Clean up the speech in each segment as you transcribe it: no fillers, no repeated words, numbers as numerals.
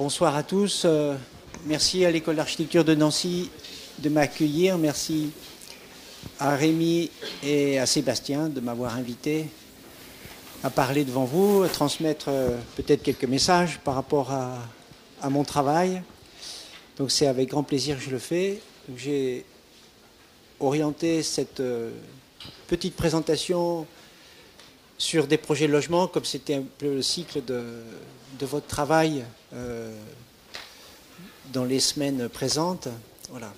Bonsoir à tous. Merci à l'École d'architecture de Nancy de m'accueillir. Merci à Rémi et à Sébastien de m'avoir invité à parler devant vous, à transmettre peut-être quelques messages par rapport à mon travail. Donc c'est avec grand plaisir que je le fais. J'ai orienté cette petite présentation sur des projets de logement, comme c'était un peu le cycle de votre travail dans les semaines présentes. Voilà.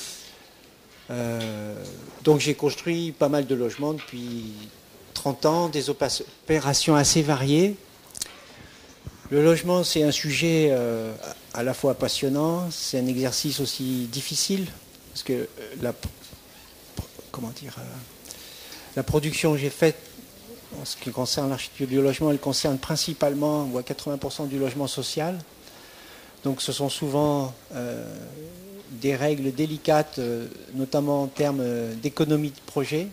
Donc j'ai construit pas mal de logements depuis 30 ans, des opérations assez variées. Le logement, c'est un sujet à la fois passionnant, c'est un exercice aussi difficile, parce que la production que j'ai faite en ce qui concerne l'architecture du logement, elle concerne principalement, ou à 80% du logement social. Donc ce sont souvent des règles délicates, notamment en termes d'économie de projet.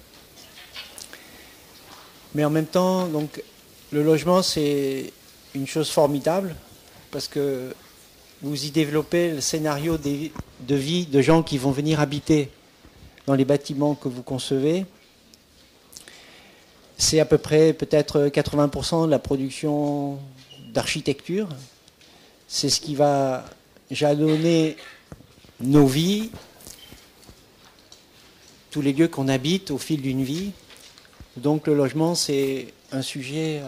Mais en même temps, donc, le logement, c'est une chose formidable, parce que vous y développez le scénario de vie de gens qui vont venir habiter dans les bâtiments que vous concevez. C'est à peu près peut-être 80% de la production d'architecture. C'est ce qui va jalonner nos vies, tous les lieux qu'on habite au fil d'une vie. Donc le logement, c'est un sujet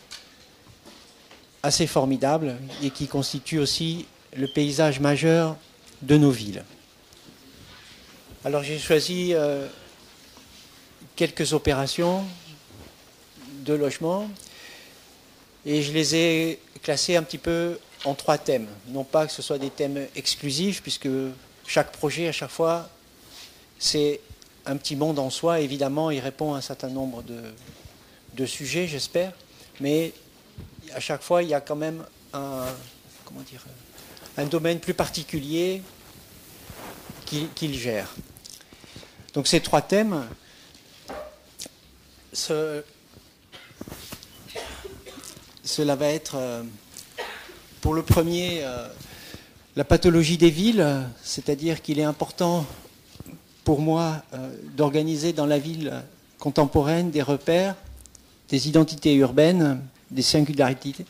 assez formidable et qui constitue aussi le paysage majeur de nos villes. Alors j'ai choisi quelques opérations de logement et je les ai classés un petit peu en 3 thèmes. Non pas que ce soit des thèmes exclusifs, puisque chaque projet, à chaque fois, c'est un petit monde en soi. Évidemment, il répond à un certain nombre de sujets, j'espère, mais à chaque fois, il y a quand même un domaine plus particulier qu'il gère. Donc ces 3 thèmes, cela va être, pour le premier, la pathologie des villes, c'est-à-dire qu'il est important pour moi d'organiser dans la ville contemporaine des repères, des identités urbaines, des singularités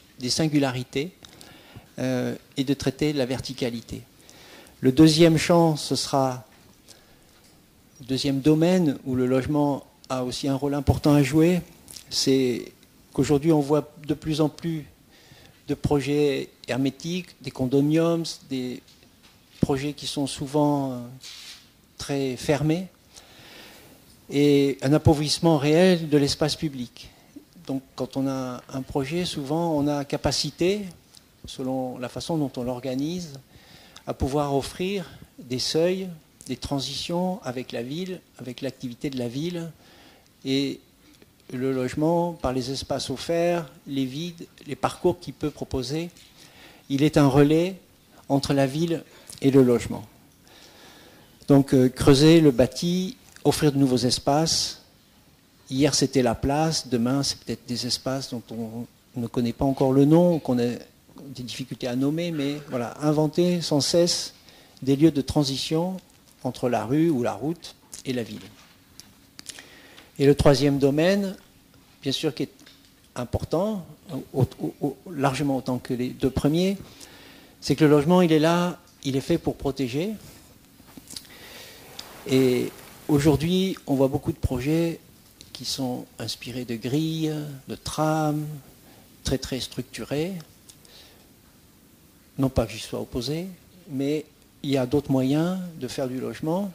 et de traiter la verticalité. Le deuxième champ, ce sera le deuxième domaine où le logement a aussi un rôle important à jouer, c'est qu'aujourd'hui on voit de plus en plus de projets hermétiques, des condominiums, des projets qui sont souvent très fermés, et un appauvrissement réel de l'espace public. Donc quand on a un projet, souvent on a capacité, selon la façon dont on l'organise, à pouvoir offrir des seuils, des transitions avec la ville, avec l'activité de la ville, et le logement, par les espaces offerts, les vides, les parcours qu'il peut proposer, il est un relais entre la ville et le logement. Donc creuser le bâti, offrir de nouveaux espaces. Hier c'était la place, demain c'est peut-être des espaces dont on ne connaît pas encore le nom, qu'on a des difficultés à nommer, mais voilà, inventer sans cesse des lieux de transition entre la rue ou la route et la ville. Et le troisième domaine, bien sûr, qui est important, largement autant que les 2 premiers, c'est que le logement, il est là, il est fait pour protéger. Et aujourd'hui, on voit beaucoup de projets qui sont inspirés de grilles, de trams, très très structurés. Non pas que j'y sois opposé, mais il y a d'autres moyens de faire du logement.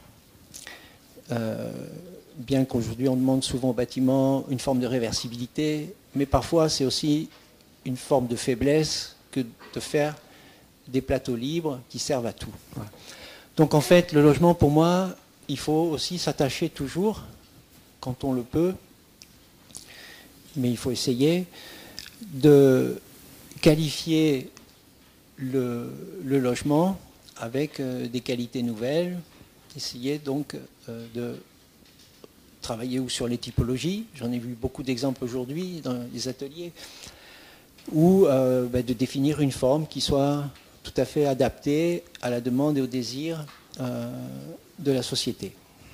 Bien qu'aujourd'hui on demande souvent aux bâtiments une forme de réversibilité, mais parfois c'est aussi une forme de faiblesse que de faire des plateaux libres qui servent à tout. Voilà. Donc en fait, le logement, pour moi, il faut aussi s'attacher toujours, quand on le peut, mais il faut essayer de qualifier le logement avec des qualités nouvelles, essayer donc de travailler ou sur les typologies, j'en ai vu beaucoup d'exemples aujourd'hui dans les ateliers, ou de définir une forme qui soit tout à fait adapté à la demande et au désir de la société.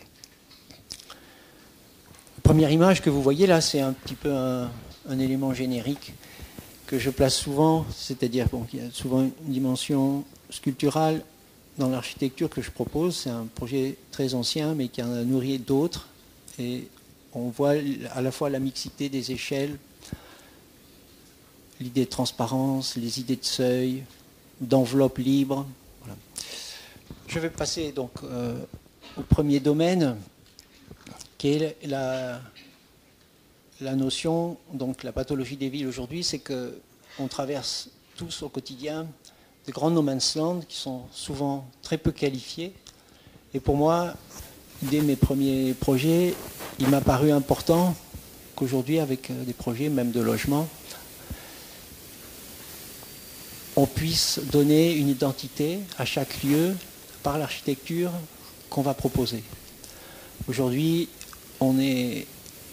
La première image que vous voyez là, c'est un petit peu un élément générique que je place souvent, c'est-à-dire qu'il y a souvent une dimension sculpturale dans l'architecture que je propose. C'est un projet très ancien, mais qui en a nourri d'autres. Et on voit à la fois la mixité des échelles, l'idée de transparence, les idées de seuil, d'enveloppe libre. Voilà. Je vais passer donc au premier domaine, qui est la notion, donc la pathologie des villes aujourd'hui, c'est qu'on traverse tous au quotidien de grands no man's land qui sont souvent très peu qualifiés. Et pour moi, dès mes premiers projets, il m'a paru important qu'aujourd'hui, avec des projets même de logement, on puisse donner une identité à chaque lieu par l'architecture qu'on va proposer. Aujourd'hui, il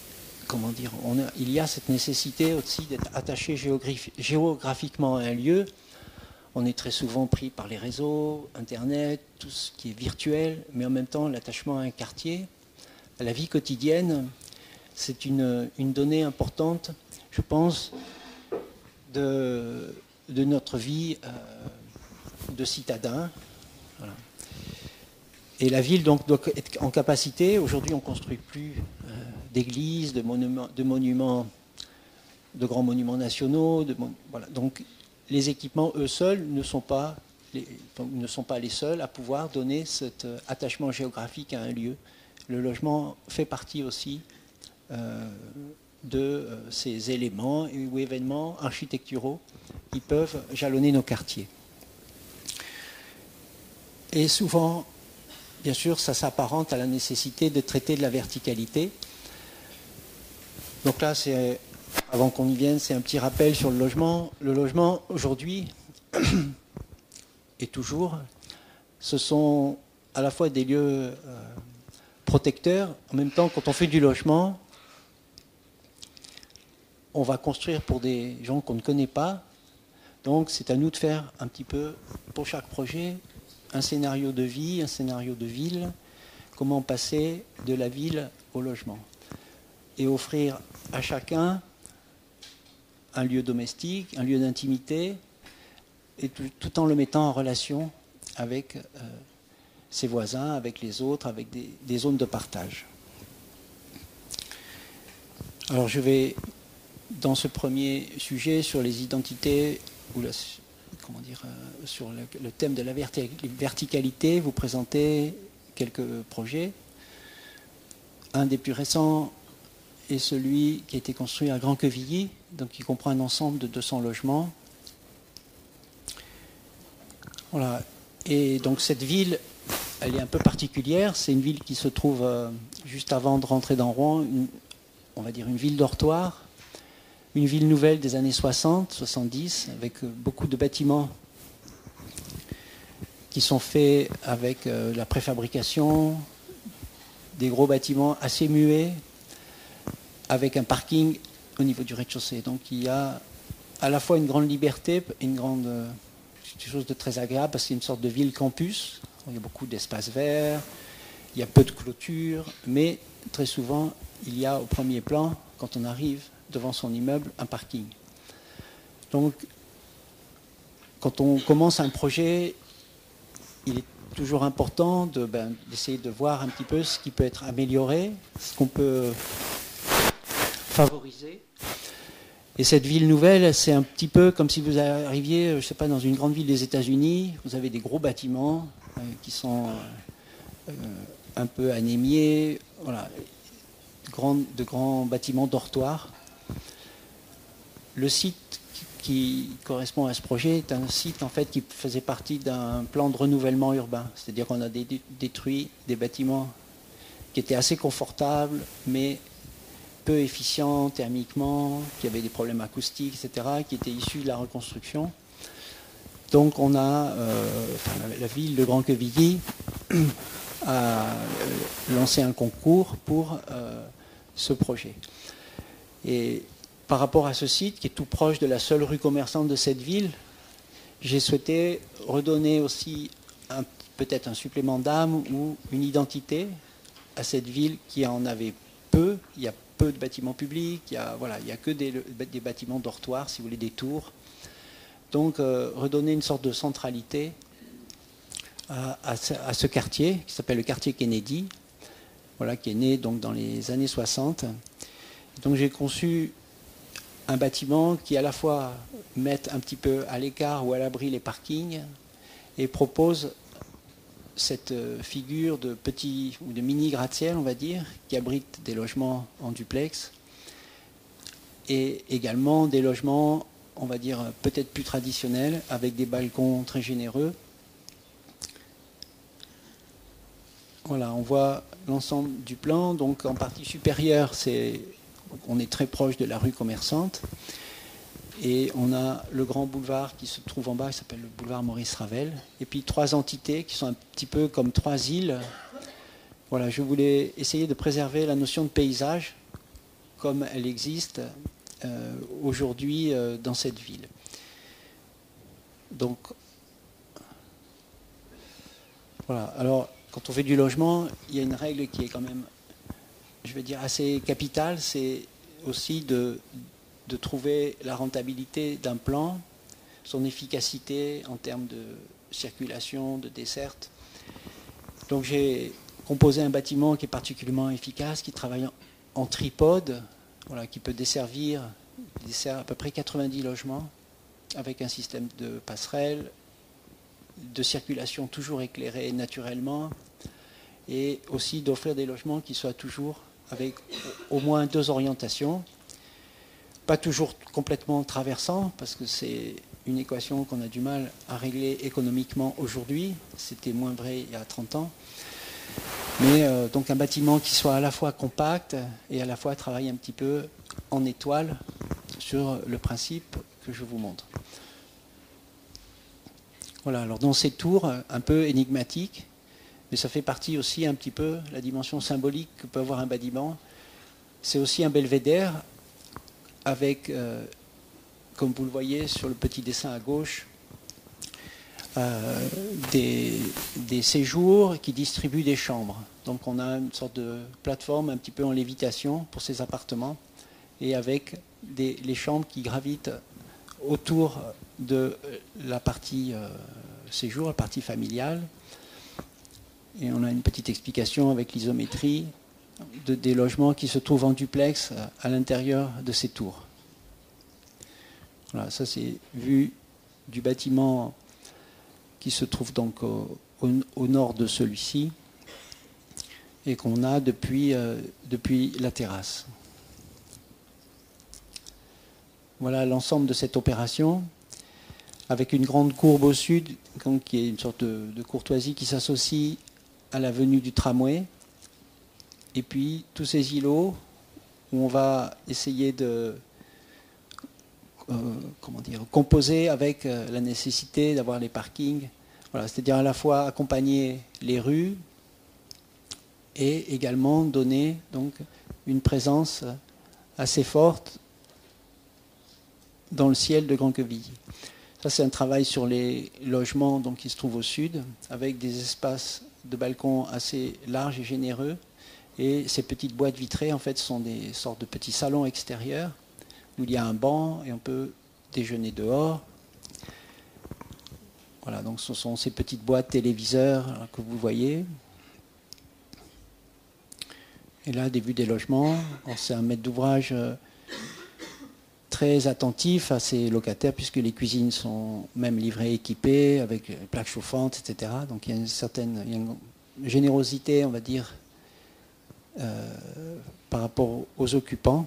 y a cette nécessité aussi d'être attaché géographiquement à un lieu. On est très souvent pris par les réseaux, Internet, tout ce qui est virtuel, mais en même temps, l'attachement à un quartier, à la vie quotidienne, c'est une donnée importante, je pense, de notre vie de citadin. Voilà. Et la ville donc, doit être en capacité, aujourd'hui on ne construit plus d'églises, de monuments, de grands monuments nationaux, voilà. Donc les équipements, eux seuls, ne sont pas les seuls à pouvoir donner cet attachement géographique à un lieu. Le logement fait partie aussi de ces éléments ou événements architecturaux qui peuvent jalonner nos quartiers. Et souvent, bien sûr, ça s'apparente à la nécessité de traiter de la verticalité. Donc là, avant qu'on y vienne, c'est un petit rappel sur le logement. Le logement, aujourd'hui, et toujours, ce sont à la fois des lieux protecteurs. En même temps, quand on fait du logement, on va construire pour des gens qu'on ne connaît pas. Donc, c'est à nous de faire un petit peu, pour chaque projet, un scénario de vie, un scénario de ville, comment passer de la ville au logement. Et offrir à chacun un lieu domestique, un lieu d'intimité, et tout en le mettant en relation avec ses voisins, avec les autres, avec des zones de partage. Alors je vais, dans ce premier sujet, sur les identités, ou sur le thème de la verticalité, vous présenter quelques projets. Un des plus récents est celui qui a été construit à Grand-Quevilly, donc qui comprend un ensemble de 200 logements. Voilà. Et donc cette ville, elle est un peu particulière. C'est une ville qui se trouve juste avant de rentrer dans Rouen, on va dire une ville dortoir, une ville nouvelle des années 60, 70, avec beaucoup de bâtiments qui sont faits avec la préfabrication, des gros bâtiments assez muets, avec un parking au niveau du rez-de-chaussée. Donc il y a à la fois une grande liberté et quelque chose de très agréable, parce que c'est une sorte de ville campus. Il y a beaucoup d'espaces verts, il y a peu de clôtures, mais très souvent, il y a au premier plan, quand on arrive devant son immeuble, un parking. Donc, quand on commence un projet, il est toujours important d'essayer de voir un petit peu ce qui peut être amélioré, ce qu'on peut favoriser. Et cette ville nouvelle, c'est un petit peu comme si vous arriviez, je ne sais pas, dans une grande ville des États-Unis. Vous avez des gros bâtiments qui sont un peu anémiés, voilà, de grands bâtiments dortoirs. Le site qui correspond à ce projet est un site en fait qui faisait partie d'un plan de renouvellement urbain. C'est-à-dire qu'on a détruit des bâtiments qui étaient assez confortables, mais peu efficients thermiquement, qui avaient des problèmes acoustiques, etc., qui étaient issus de la reconstruction. Donc on a, la ville de Grand-Quevilly a lancé un concours pour ce projet. Et par rapport à ce site, qui est tout proche de la seule rue commerçante de cette ville, j'ai souhaité redonner aussi peut-être un supplément d'âme ou une identité à cette ville qui en avait peu. Il y a peu de bâtiments publics, il y a que des bâtiments dortoirs, si vous voulez, des tours. Donc redonner une sorte de centralité à ce quartier qui s'appelle le quartier Kennedy, voilà, qui est né donc dans les années 60. Donc j'ai conçu un bâtiment qui à la fois mette un petit peu à l'écart ou à l'abri les parkings et propose cette figure de petit ou de mini gratte-ciel, on va dire, qui abrite des logements en duplex et également des logements, on va dire, peut-être plus traditionnels avec des balcons très généreux. Voilà, on voit l'ensemble du plan. Donc en partie supérieure, on est très proche de la rue commerçante. Et on a le grand boulevard qui se trouve en bas, qui s'appelle le boulevard Maurice Ravel. Et puis 3 entités qui sont un petit peu comme 3 îles. Voilà, je voulais essayer de préserver la notion de paysage comme elle existe aujourd'hui dans cette ville. Donc, voilà. Alors, quand on fait du logement, il y a une règle qui est quand même, je vais dire, assez capitale, c'est aussi de trouver la rentabilité d'un plan, son efficacité en termes de circulation, de desserte. Donc j'ai composé un bâtiment qui est particulièrement efficace, qui travaille en tripode, voilà, qui peut dessert à peu près 90 logements, avec un système de passerelle, de circulation toujours éclairée naturellement, et aussi d'offrir des logements qui soient toujours avec au moins 2 orientations, pas toujours complètement traversants, parce que c'est une équation qu'on a du mal à régler économiquement aujourd'hui, c'était moins vrai il y a 30 ans, mais donc un bâtiment qui soit à la fois compact et à la fois travaille un petit peu en étoile sur le principe que je vous montre. Voilà, alors dans ces tours un peu énigmatiques, mais ça fait partie aussi un petit peu de la dimension symbolique que peut avoir un bâtiment. C'est aussi un belvédère avec, comme vous le voyez sur le petit dessin à gauche, des séjours qui distribuent des chambres. Donc on a une sorte de plateforme un petit peu en lévitation pour ces appartements et avec les chambres qui gravitent autour de la partie séjour, la partie familiale. Et on a une petite explication avec l'isométrie des logements qui se trouvent en duplex à l'intérieur de ces tours. Voilà, ça c'est vue du bâtiment qui se trouve donc au nord de celui-ci et qu'on a depuis la terrasse. Voilà l'ensemble de cette opération avec une grande courbe au sud qui est une sorte de courtoisie qui s'associe à la venue du tramway et puis tous ces îlots où on va essayer de composer avec la nécessité d'avoir les parkings, voilà, c'est-à-dire à la fois accompagner les rues et également donner donc une présence assez forte dans le ciel de Grand-Quevilly. Ça c'est un travail sur les logements donc, qui se trouvent au sud, avec des espaces de balcons assez larges et généreux. Et ces petites boîtes vitrées en fait sont des sortes de petits salons extérieurs où il y a un banc et on peut déjeuner dehors. Voilà, donc ce sont ces petites boîtes téléviseurs que vous voyez. Et là, des vues des logements. C'est un maître d'ouvrage très attentif à ses locataires puisque les cuisines sont même livrées équipées avec plaques chauffantes, etc. Donc il y a une générosité, on va dire, par rapport aux occupants.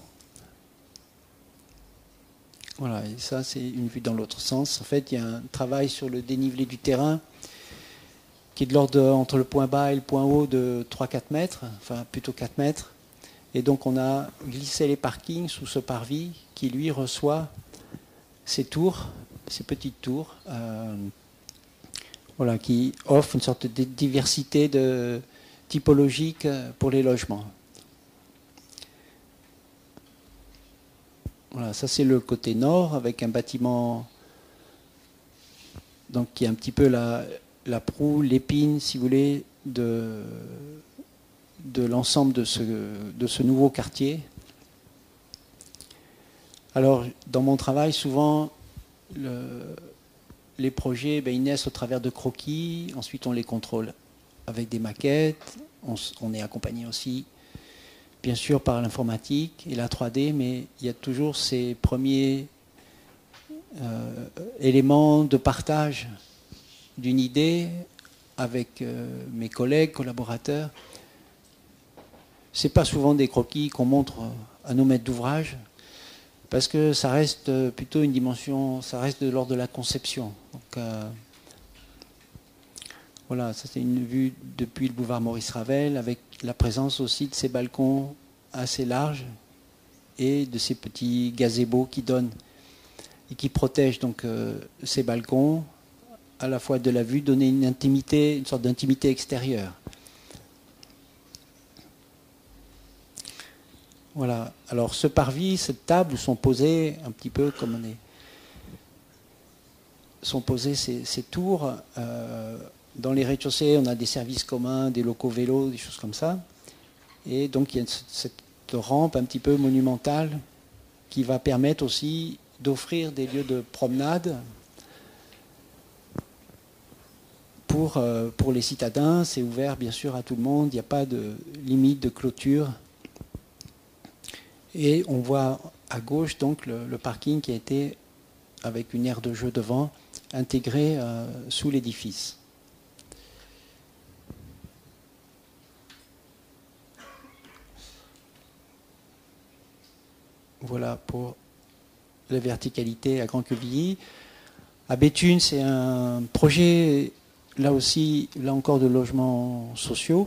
Voilà, et ça c'est une vue dans l'autre sens. En fait, il y a un travail sur le dénivelé du terrain qui est de l'ordre entre le point bas et le point haut de 3-4 mètres, enfin plutôt 4 mètres. Et donc on a glissé les parkings sous ce parvis qui lui reçoit ces tours, ces petites tours, voilà, qui offrent une sorte de diversité typologique pour les logements. Voilà, ça c'est le côté nord avec un bâtiment donc qui est un petit peu la proue, l'épine, si vous voulez, de l'ensemble de ce nouveau quartier. Alors, dans mon travail, souvent, les projets, ils naissent au travers de croquis, ensuite on les contrôle avec des maquettes, on est accompagné aussi, bien sûr, par l'informatique et la 3D, mais il y a toujours ces premiers éléments de partage d'une idée avec mes collègues, collaborateurs. Ce n'est pas souvent des croquis qu'on montre à nos maîtres d'ouvrage, parce que ça reste plutôt une dimension, ça reste de l'ordre de la conception. Donc, voilà, ça c'est une vue depuis le boulevard Maurice Ravel, avec la présence aussi de ces balcons assez larges et de ces petits gazebos qui donnent et qui protègent donc ces balcons, à la fois de la vue, donner une intimité, une sorte d'intimité extérieure. Voilà. Alors ce parvis, cette table, sont posées un petit peu comme on est. Sont posées ces tours. Dans les rez-de-chaussée, on a des services communs, des locaux vélos, des choses comme ça. Et donc il y a cette rampe un petit peu monumentale qui va permettre aussi d'offrir des lieux de promenade pour les citadins. C'est ouvert bien sûr à tout le monde. Il n'y a pas de limite de clôture. Et on voit à gauche donc le parking qui a été, avec une aire de jeu devant, intégré sous l'édifice. Voilà pour la verticalité à Grand-Quevilly. À Béthune, c'est un projet, là aussi, là encore, de logements sociaux,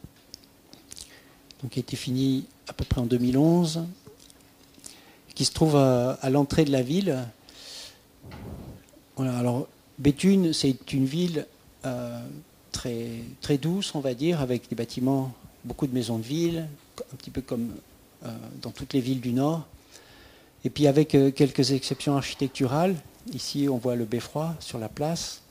donc qui a été fini à peu près en 2011, qui se trouve à l'entrée de la ville. Voilà, alors Béthune, c'est une ville très, très douce, on va dire, avec des bâtiments, beaucoup de maisons de ville, un petit peu comme dans toutes les villes du Nord. Et puis avec quelques exceptions architecturales. Ici, on voit le beffroi sur la place.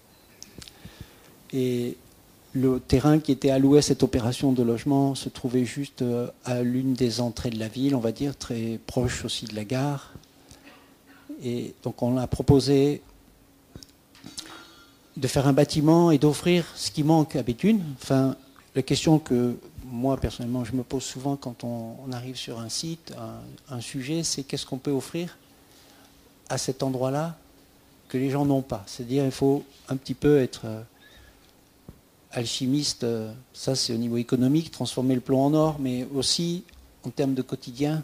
Et le terrain qui était alloué à cette opération de logement se trouvait juste à l'une des entrées de la ville, on va dire, très proche aussi de la gare. Et donc on a proposé de faire un bâtiment et d'offrir ce qui manque à Béthune. Enfin, la question que moi, personnellement, je me pose souvent quand on arrive sur un site, un sujet, c'est qu'est-ce qu'on peut offrir à cet endroit-là que les gens n'ont pas. C'est-à-dire il faut un petit peu être alchimiste, ça c'est au niveau économique, transformer le plomb en or, mais aussi en termes de quotidien,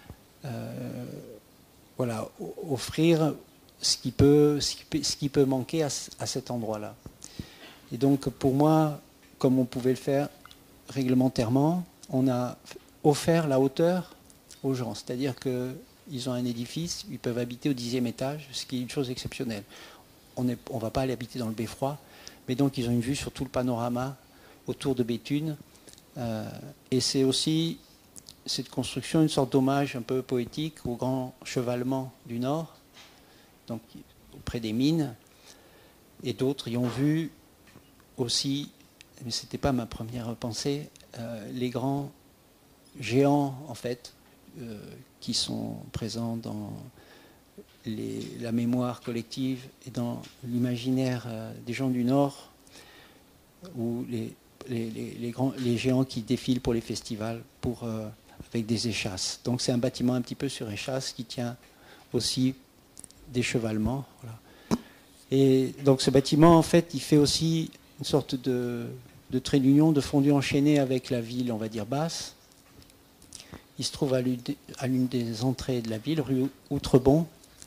voilà, offrir ce qui peut manquer à cet endroit-là. Et donc pour moi, comme on pouvait le faire réglementairement, on a offert la hauteur aux gens. C'est-à-dire qu'ils ont un édifice, ils peuvent habiter au 10e étage, ce qui est une chose exceptionnelle. On ne va pas aller habiter dans le beffroi, mais donc ils ont une vue sur tout le panorama autour de Béthune. Et c'est aussi cette construction, une sorte d'hommage un peu poétique au grand chevalement du Nord, donc auprès des mines. Et d'autres y ont vu aussi, mais ce n'était pas ma première pensée, les grands géants en fait qui sont présents dans la mémoire collective et dans l'imaginaire des gens du Nord, ou les géants qui défilent pour les festivals avec des échasses. Donc c'est un bâtiment un petit peu sur échasse qui tient aussi des chevalements. Voilà. Et donc ce bâtiment en fait il fait aussi une sorte de trait d'union, de fondu enchaîné avec la ville, on va dire basse. Il se trouve à l'une des entrées de la ville, rue Outrebon.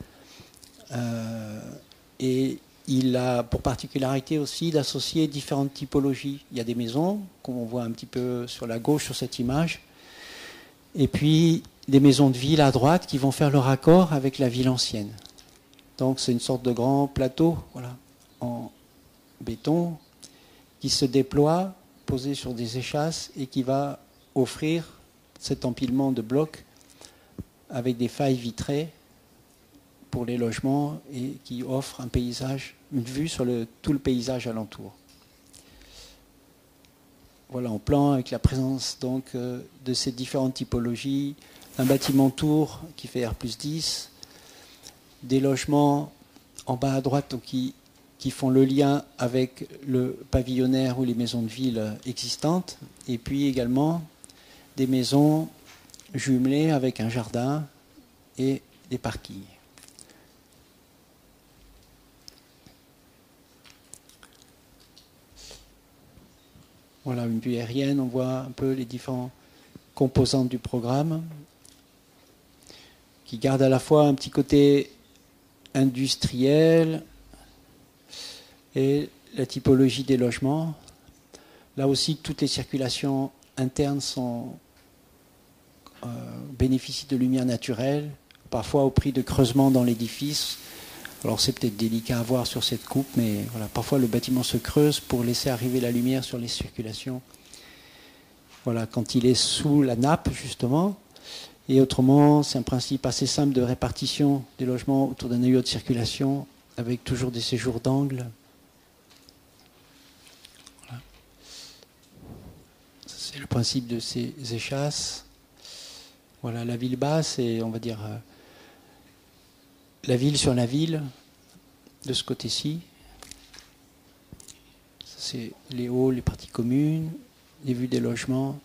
Et il a pour particularité aussi d'associer différentes typologies. Il y a des maisons, comme on voit un petit peu sur la gauche sur cette image, et puis des maisons de ville à droite qui vont faire le raccord avec la ville ancienne. Donc c'est une sorte de grand plateau, voilà, en béton, qui se déploie, posé sur des échasses, et qui va offrir cet empilement de blocs avec des failles vitrées pour les logements et qui offre un paysage, une vue sur tout le paysage alentour. Voilà, en plan avec la présence donc de ces différentes typologies, un bâtiment tour qui fait R+10, des logements en bas à droite donc, qui font le lien avec le pavillonnaire ou les maisons de ville existantes, et puis également des maisons jumelées avec un jardin et des parkings. Voilà une vue aérienne, on voit un peu les différentes composantes du programme qui gardent à la fois un petit côté industriel et la typologie des logements. Là aussi, toutes les circulations internes bénéficient de lumière naturelle, parfois au prix de creusement dans l'édifice. Alors c'est peut-être délicat à voir sur cette coupe, mais voilà, parfois le bâtiment se creuse pour laisser arriver la lumière sur les circulations. Voilà, quand il est sous la nappe, justement. Et autrement, c'est un principe assez simple de répartition des logements autour d'un noyau de circulation, avec toujours des séjours d'angle. Voilà. C'est le principe de ces échasses. Voilà, la ville basse, et on va dire la ville sur la ville, de ce côté-ci. C'est les halls, les parties communes, les vues des logements.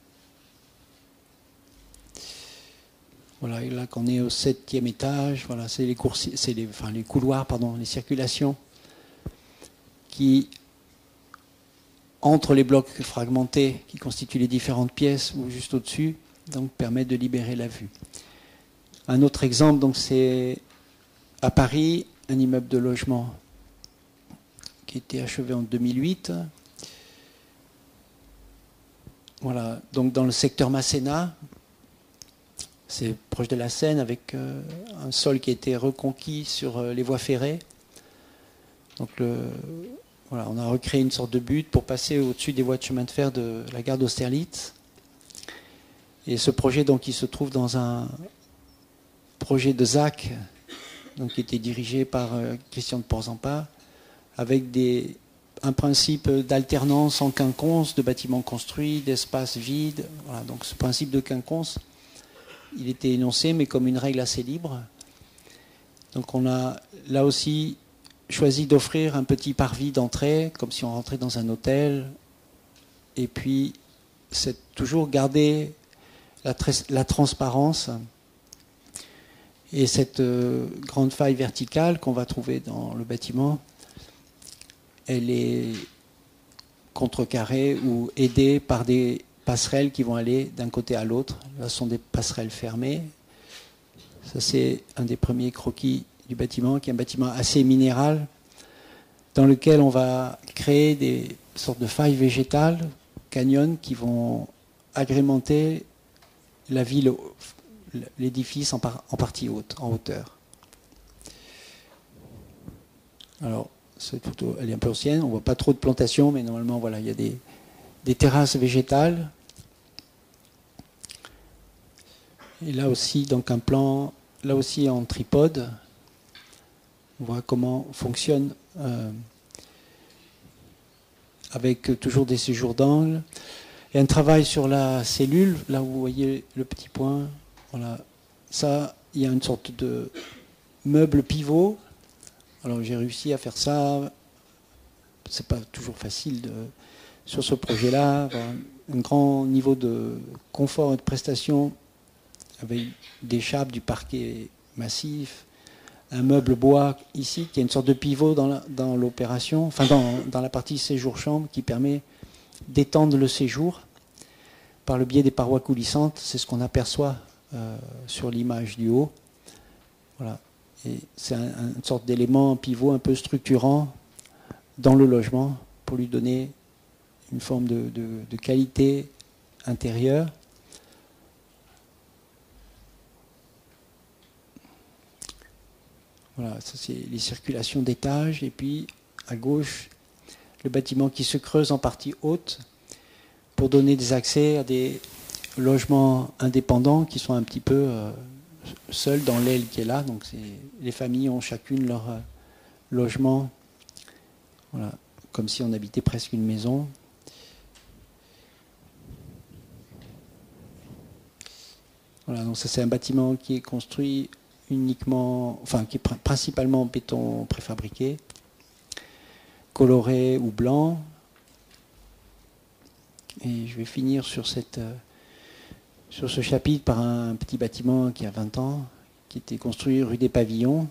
Voilà, et là qu'on est au 7e étage, voilà, c'est les couloirs, les circulations qui, entre les blocs fragmentés qui constituent les différentes pièces ou juste au-dessus, donc permettent de libérer la vue. Un autre exemple, donc c'est à Paris, un immeuble de logement qui a été achevé en 2008. Voilà, donc dans le secteur Masséna, c'est proche de la Seine, avec un sol qui a été reconquis sur les voies ferrées. Donc voilà, on a recréé une sorte de butte pour passer au-dessus des voies de chemin de fer de la gare d'Austerlitz. Et ce projet, donc, il se trouve dans un projet de ZAC, donc, qui était dirigé par Christian de Porzampar, avec un principe d'alternance en quinconce, de bâtiments construits, d'espaces vides. Voilà, donc ce principe de quinconce, il était énoncé, mais comme une règle assez libre. Donc on a là aussi choisi d'offrir un petit parvis d'entrée, comme si on rentrait dans un hôtel, et puis c'est toujours garder la transparence et cette grande faille verticale qu'on va trouver dans le bâtiment. Elle est contrecarrée ou aidée par des passerelles qui vont aller d'un côté à l'autre. Là, ce sont des passerelles fermées. Ça, c'est un des premiers croquis du bâtiment, qui est un bâtiment assez minéral, dans lequel on va créer des sortes de failles végétales, canyons, qui vont agrémenter la ville, l'édifice en partie haute, en hauteur. Alors, cette photo, elle est un peu ancienne, on ne voit pas trop de plantations, mais normalement, voilà, il y a des terrasses végétales. Et là aussi, donc un plan, là aussi en tripode. On voit comment fonctionne avec toujours des séjours d'angle. Et un travail sur la cellule, là où vous voyez le petit point. Voilà. Ça, il y a une sorte de meuble pivot. Alors j'ai réussi à faire ça. C'est pas toujours facile sur ce projet-là. Un grand niveau de confort et de prestation avec des chapes, du parquet massif, un meuble bois ici qui est une sorte de pivot dans l'opération, enfin dans la partie séjour-chambre qui permet d'étendre le séjour par le biais des parois coulissantes. C'est ce qu'on aperçoit sur l'image du haut. Voilà. Et c'est une sorte d'élément pivot un peu structurant dans le logement pour lui donner une forme de qualité intérieure. Voilà, ça c'est les circulations d'étages. Et puis à gauche, le bâtiment qui se creuse en partie haute pour donner des accès à des logements indépendants qui sont un petit peu seul dans l'aile qui est là. Donc les familles ont chacune leur logement, voilà, comme si on habitait presque une maison. Voilà, donc ça c'est un bâtiment qui est construit uniquement, enfin qui est principalement en béton préfabriqué, coloré ou blanc. Et je vais finir sur ce chapitre par un petit bâtiment qui a 20 ans, qui était construit rue des Pavillons.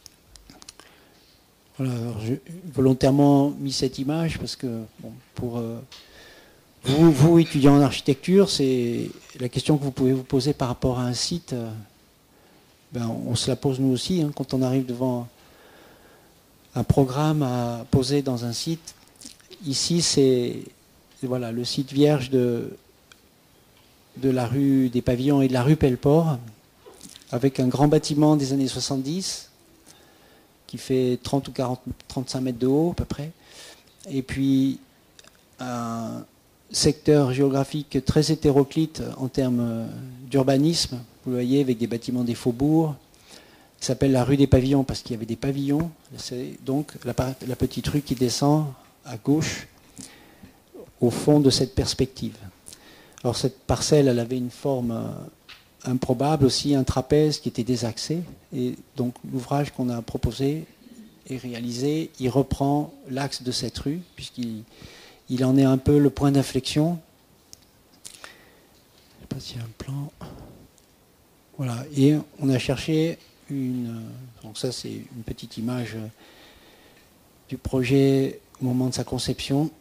Voilà, j'ai volontairement mis cette image parce que bon, pour vous, étudiants en architecture, c'est la question que vous pouvez vous poser par rapport à un site. On se la pose nous aussi hein, quand on arrive devant un programme à poser dans un site. Ici, c'est voilà, le site vierge de la rue des Pavillons et de la rue Pelleport, avec un grand bâtiment des années 70 qui fait 30 ou 35 mètres de haut à peu près, et puis un secteur géographique très hétéroclite en termes d'urbanisme, vous le voyez, avec des bâtiments des faubourgs, qui s'appelle la rue des Pavillons parce qu'il y avait des pavillons. C'est donc la petite rue qui descend à gauche au fond de cette perspective. Alors cette parcelle, elle avait une forme improbable aussi, un trapèze qui était désaxé, et donc l'ouvrage qu'on a proposé et réalisé, il reprend l'axe de cette rue, puisqu'il en est un peu le point d'inflexion. Je ne sais pas s'il y a un plan. Voilà, et on a cherché donc ça c'est une petite image du projet au moment de sa conception.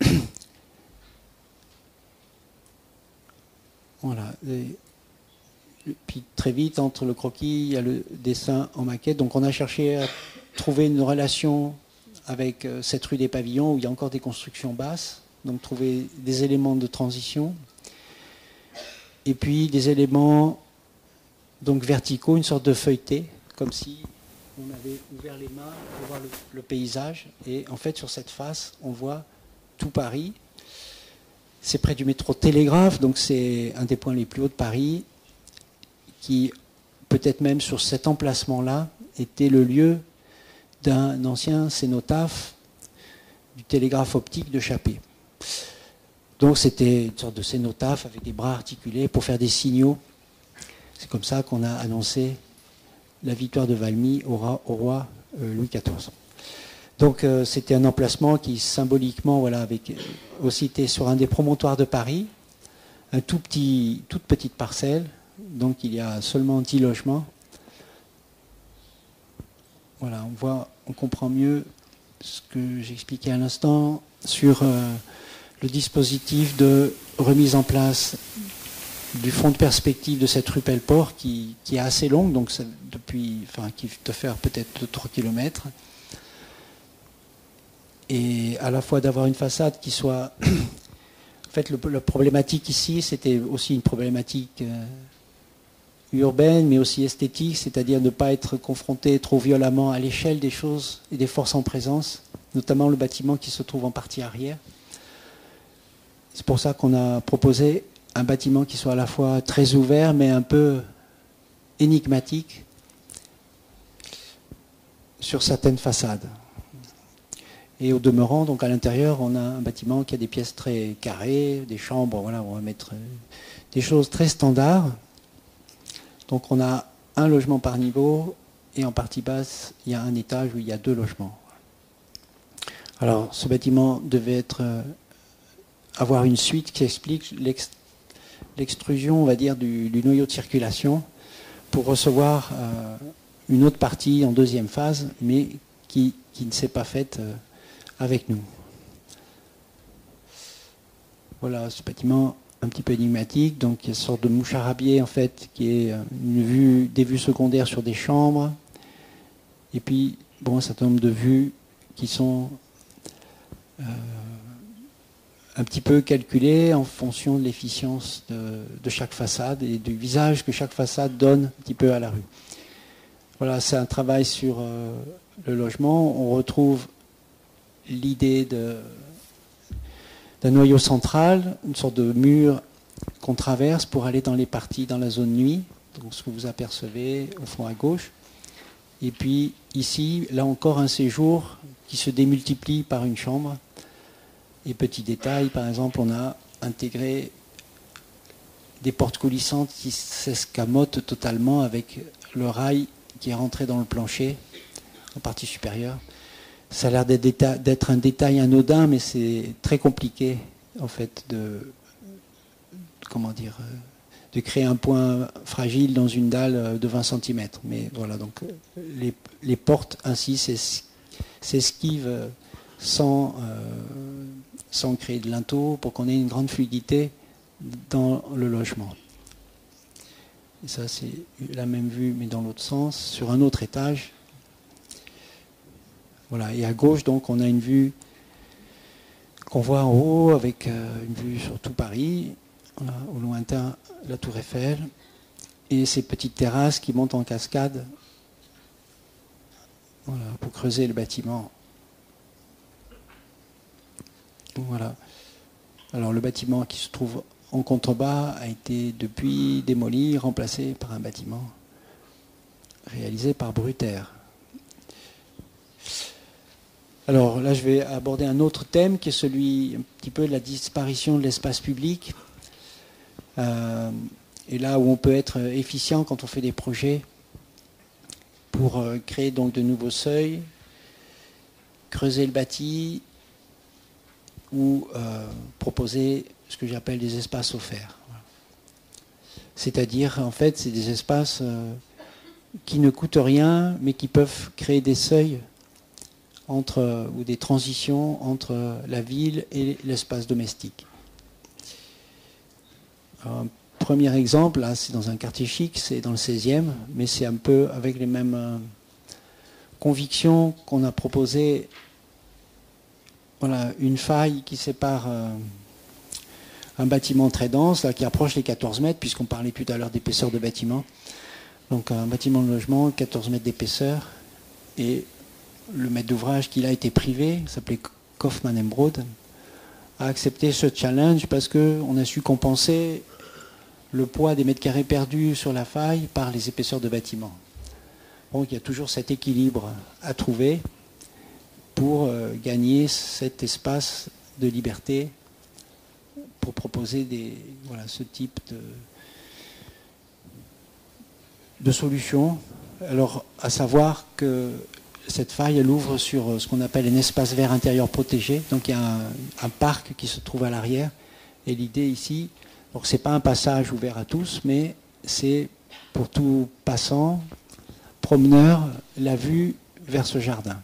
Voilà. Et puis très vite, entre le croquis, il y a le dessin en maquette. Donc on a cherché à trouver une relation avec cette rue des Pavillons où il y a encore des constructions basses. Donc trouver des éléments de transition. Et puis des éléments donc verticaux, une sorte de feuilleté, comme si on avait ouvert les mains pour voir le paysage. Et en fait, sur cette face, on voit tout Paris. C'est près du métro Télégraphe, donc c'est un des points les plus hauts de Paris, qui, peut-être même sur cet emplacement-là, était le lieu d'un ancien cénotaphe du télégraphe optique de Chappé. Donc c'était une sorte de cénotaphe avec des bras articulés pour faire des signaux. C'est comme ça qu'on a annoncé la victoire de Valmy au roi Louis XIV. Donc c'était un emplacement qui symboliquement, voilà, aussi était sur un des promontoires de Paris, toute petite parcelle, donc il y a seulement 10 logements. Voilà, on comprend mieux ce que j'expliquais à l'instant sur le dispositif de remise en place du fond de perspective de cette rue Pelleport qui est assez longue, donc qui doit faire peut-être 3 km. Et à la fois d'avoir une façade qui soit... En fait, la problématique ici, c'était aussi une problématique urbaine, mais aussi esthétique, c'est-à-dire ne pas être confronté trop violemment à l'échelle des choses et des forces en présence, notamment le bâtiment qui se trouve en partie arrière. C'est pour ça qu'on a proposé un bâtiment qui soit à la fois très ouvert, mais un peu énigmatique sur certaines façades. Et au demeurant, donc à l'intérieur, on a un bâtiment qui a des pièces très carrées, des chambres, voilà, on va mettre des choses très standards. Donc on a un logement par niveau, et en partie basse, il y a un étage où il y a 2 logements. Alors ce bâtiment devait avoir une suite qui explique l'extrusion, on va dire, du noyau de circulation pour recevoir une autre partie en deuxième phase, mais qui ne s'est pas faite avec nous. Voilà, ce bâtiment un petit peu énigmatique, donc il y a une sorte de moucharabier en fait, qui est des vues secondaires sur des chambres, et puis bon, un certain nombre de vues qui sont un petit peu calculées en fonction de l'efficience de chaque façade et du visage que chaque façade donne un petit peu à la rue. Voilà, c'est un travail sur le logement. On retrouve l'idée d'un noyau central, une sorte de mur qu'on traverse pour aller dans les parties dans la zone nuit. donc ce que vous apercevez au fond à gauche. Et puis ici, là encore un séjour qui se démultiplie par une chambre. Et petit détail, par exemple, on a intégré des portes coulissantes qui s'escamotent totalement avec le rail qui est rentré dans le plancher, en partie supérieure. Ça a l'air d'être un détail anodin, mais c'est très compliqué, en fait, de créer un point fragile dans une dalle de 20 cm. Mais voilà, donc les portes ainsi s'esquivent sans créer de linteau pour qu'on ait une grande fluidité dans le logement. Et ça, c'est la même vue, mais dans l'autre sens, sur un autre étage. Voilà, et à gauche, donc, on a une vue qu'on voit en haut, avec une vue sur tout Paris. Voilà, au lointain, la Tour Eiffel. Et ces petites terrasses qui montent en cascade, voilà, pour creuser le bâtiment. Voilà. Alors, le bâtiment qui se trouve en contrebas a été depuis démoli, remplacé par un bâtiment réalisé par Bruter. Alors là, je vais aborder un autre thème qui est celui un petit peu de la disparition de l'espace public. Et là où on peut être efficient quand on fait des projets pour créer donc de nouveaux seuils, creuser le bâti ou proposer ce que j'appelle des espaces offerts. C'est-à-dire, en fait, c'est des espaces qui ne coûtent rien, mais qui peuvent créer des seuils ou des transitions entre la ville et l'espace domestique. Alors, un premier exemple, là, c'est dans un quartier chic, c'est dans le 16e, mais c'est un peu avec les mêmes convictions qu'on a proposé. Voilà, une faille qui sépare un bâtiment très dense, là, qui approche les 14 mètres, puisqu'on parlait tout à l'heure d'épaisseur de bâtiment. Donc un bâtiment de logement, 14 mètres d'épaisseur, et le maître d'ouvrage qui a été privé, s'appelait Kaufmann & Broad, a accepté ce challenge parce qu'on a su compenser le poids des mètres carrés perdus sur la faille par les épaisseurs de bâtiment. Donc il y a toujours cet équilibre à trouver pour gagner cet espace de liberté pour proposer ce type de solutions. Alors, à savoir que cette faille, elle ouvre sur ce qu'on appelle un espace vert intérieur protégé. Donc, il y a un parc qui se trouve à l'arrière. Et l'idée ici, donc c'est pas un passage ouvert à tous, mais c'est pour tout passant, promeneur, la vue vers ce jardin.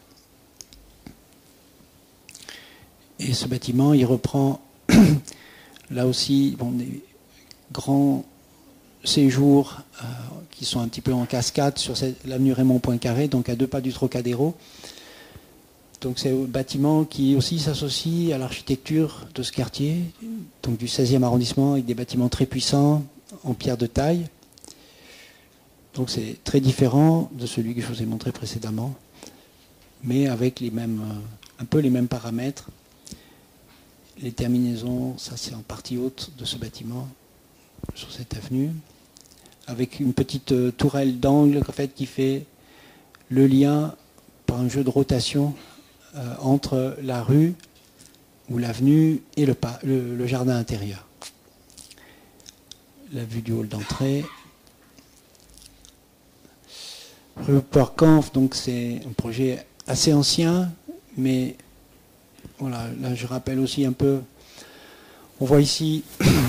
Et ce bâtiment, il reprend là aussi des grands séjours qui sont un petit peu en cascade sur l'avenue Raymond Poincaré, donc à 2 pas du Trocadéro. Donc c'est un bâtiment qui aussi s'associe à l'architecture de ce quartier, donc du 16e arrondissement, avec des bâtiments très puissants en pierre de taille. Donc c'est très différent de celui que je vous ai montré précédemment, mais avec un peu les mêmes paramètres. Les terminaisons, ça c'est en partie haute de ce bâtiment, sur cette avenue, avec une petite tourelle d'angle en fait, qui fait le lien par un jeu de rotation entre la rue ou l'avenue et le jardin intérieur. La vue du hall d'entrée. Rue Upper-Kampf, donc c'est un projet assez ancien, mais voilà, là je rappelle aussi un peu, on voit ici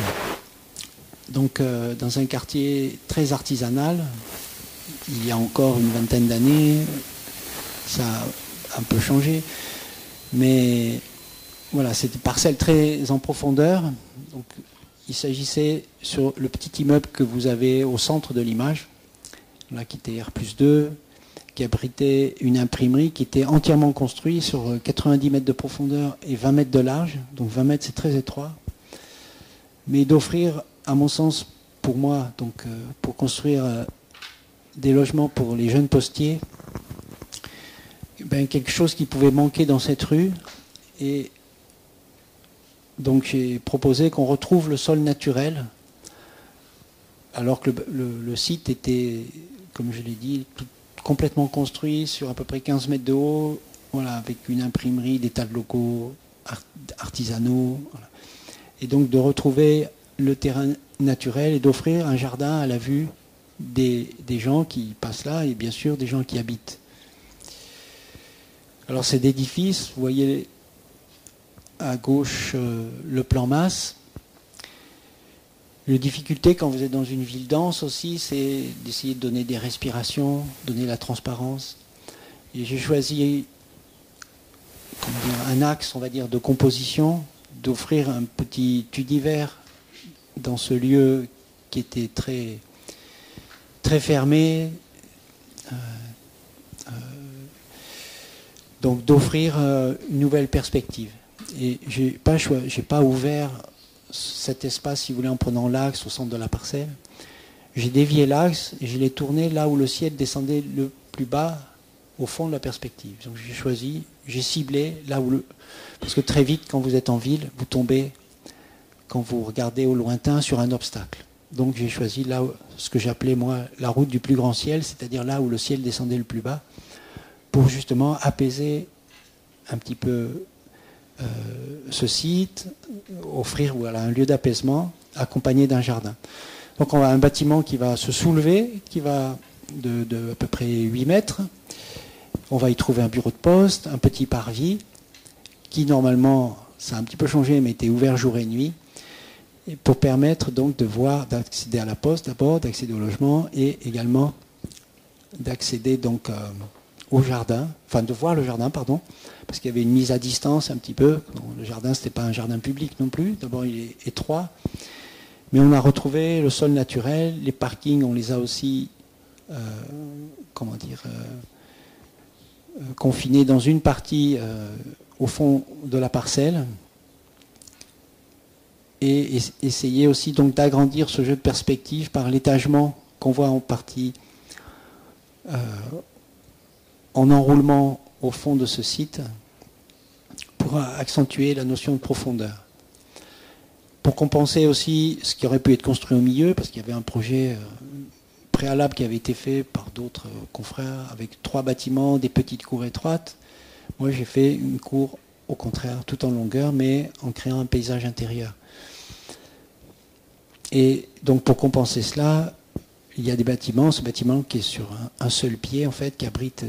donc dans un quartier très artisanal, il y a encore une vingtaine d'années, ça a un peu changé, mais voilà, c'est des parcelles très en profondeur. Donc, il s'agissait sur le petit immeuble que vous avez au centre de l'image, là qui était R+2, qui abritait une imprimerie qui était entièrement construite sur 90 mètres de profondeur et 20 mètres de large. Donc 20 mètres, c'est très étroit. Mais d'offrir, à mon sens, pour moi, donc pour construire des logements pour les jeunes postiers, quelque chose qui pouvait manquer dans cette rue. Et donc j'ai proposé qu'on retrouve le sol naturel alors que le site était, comme je l'ai dit, complètement construit sur à peu près 15 mètres de haut, voilà, avec une imprimerie, des tas de locaux artisanaux. Voilà. Et donc de retrouver le terrain naturel et d'offrir un jardin à la vue des gens qui passent là et bien sûr des gens qui habitent. Alors cet édifice, vous voyez à gauche le plan masse. La difficulté quand vous êtes dans une ville dense aussi, c'est d'essayer de donner des respirations, donner la transparence. Et j'ai choisi un axe, on va dire, de composition, d'offrir un petit univers dans ce lieu qui était très, très fermé. Donc d'offrir une nouvelle perspective. Et j'ai pas ouvert cet espace, si vous voulez, en prenant l'axe au centre de la parcelle. J'ai dévié l'axe et je l'ai tourné là où le ciel descendait le plus bas, au fond de la perspective. Donc j'ai ciblé là où parce que très vite, quand vous êtes en ville, vous tombez, quand vous regardez au lointain, sur un obstacle. Donc j'ai choisi là ce que j'appelais moi la route du plus grand ciel, c'est-à-dire là où le ciel descendait le plus bas, pour justement apaiser un petit peu ce site, offrir un lieu d'apaisement accompagné d'un jardin. Donc on a un bâtiment qui va se soulever, qui va de à peu près 8 mètres. On va y trouver un bureau de poste, un petit parvis, qui normalement, ça a un petit peu changé, mais était ouvert jour et nuit, et pour permettre donc d'accéder à la poste d'abord, d'accéder au logement, et également d'accéder donc au jardin, enfin de voir le jardin, pardon, parce qu'il y avait une mise à distance un petit peu. Le jardin, ce n'était pas un jardin public non plus. D'abord, il est étroit, mais on a retrouvé le sol naturel. Les parkings, on les a aussi, confinés dans une partie au fond de la parcelle, et essayer aussi donc d'agrandir ce jeu de perspective par l'étagement qu'on voit en partie en enroulement au fond de ce site, pour accentuer la notion de profondeur. Pour compenser aussi ce qui aurait pu être construit au milieu, parce qu'il y avait un projet préalable qui avait été fait par d'autres confrères, avec 3 bâtiments, des petites cours étroites. Moi j'ai fait une cour au contraire tout en longueur, mais en créant un paysage intérieur. Et donc pour compenser cela, il y a des bâtiments, ce bâtiment qui est sur un seul pied en fait, qui abrite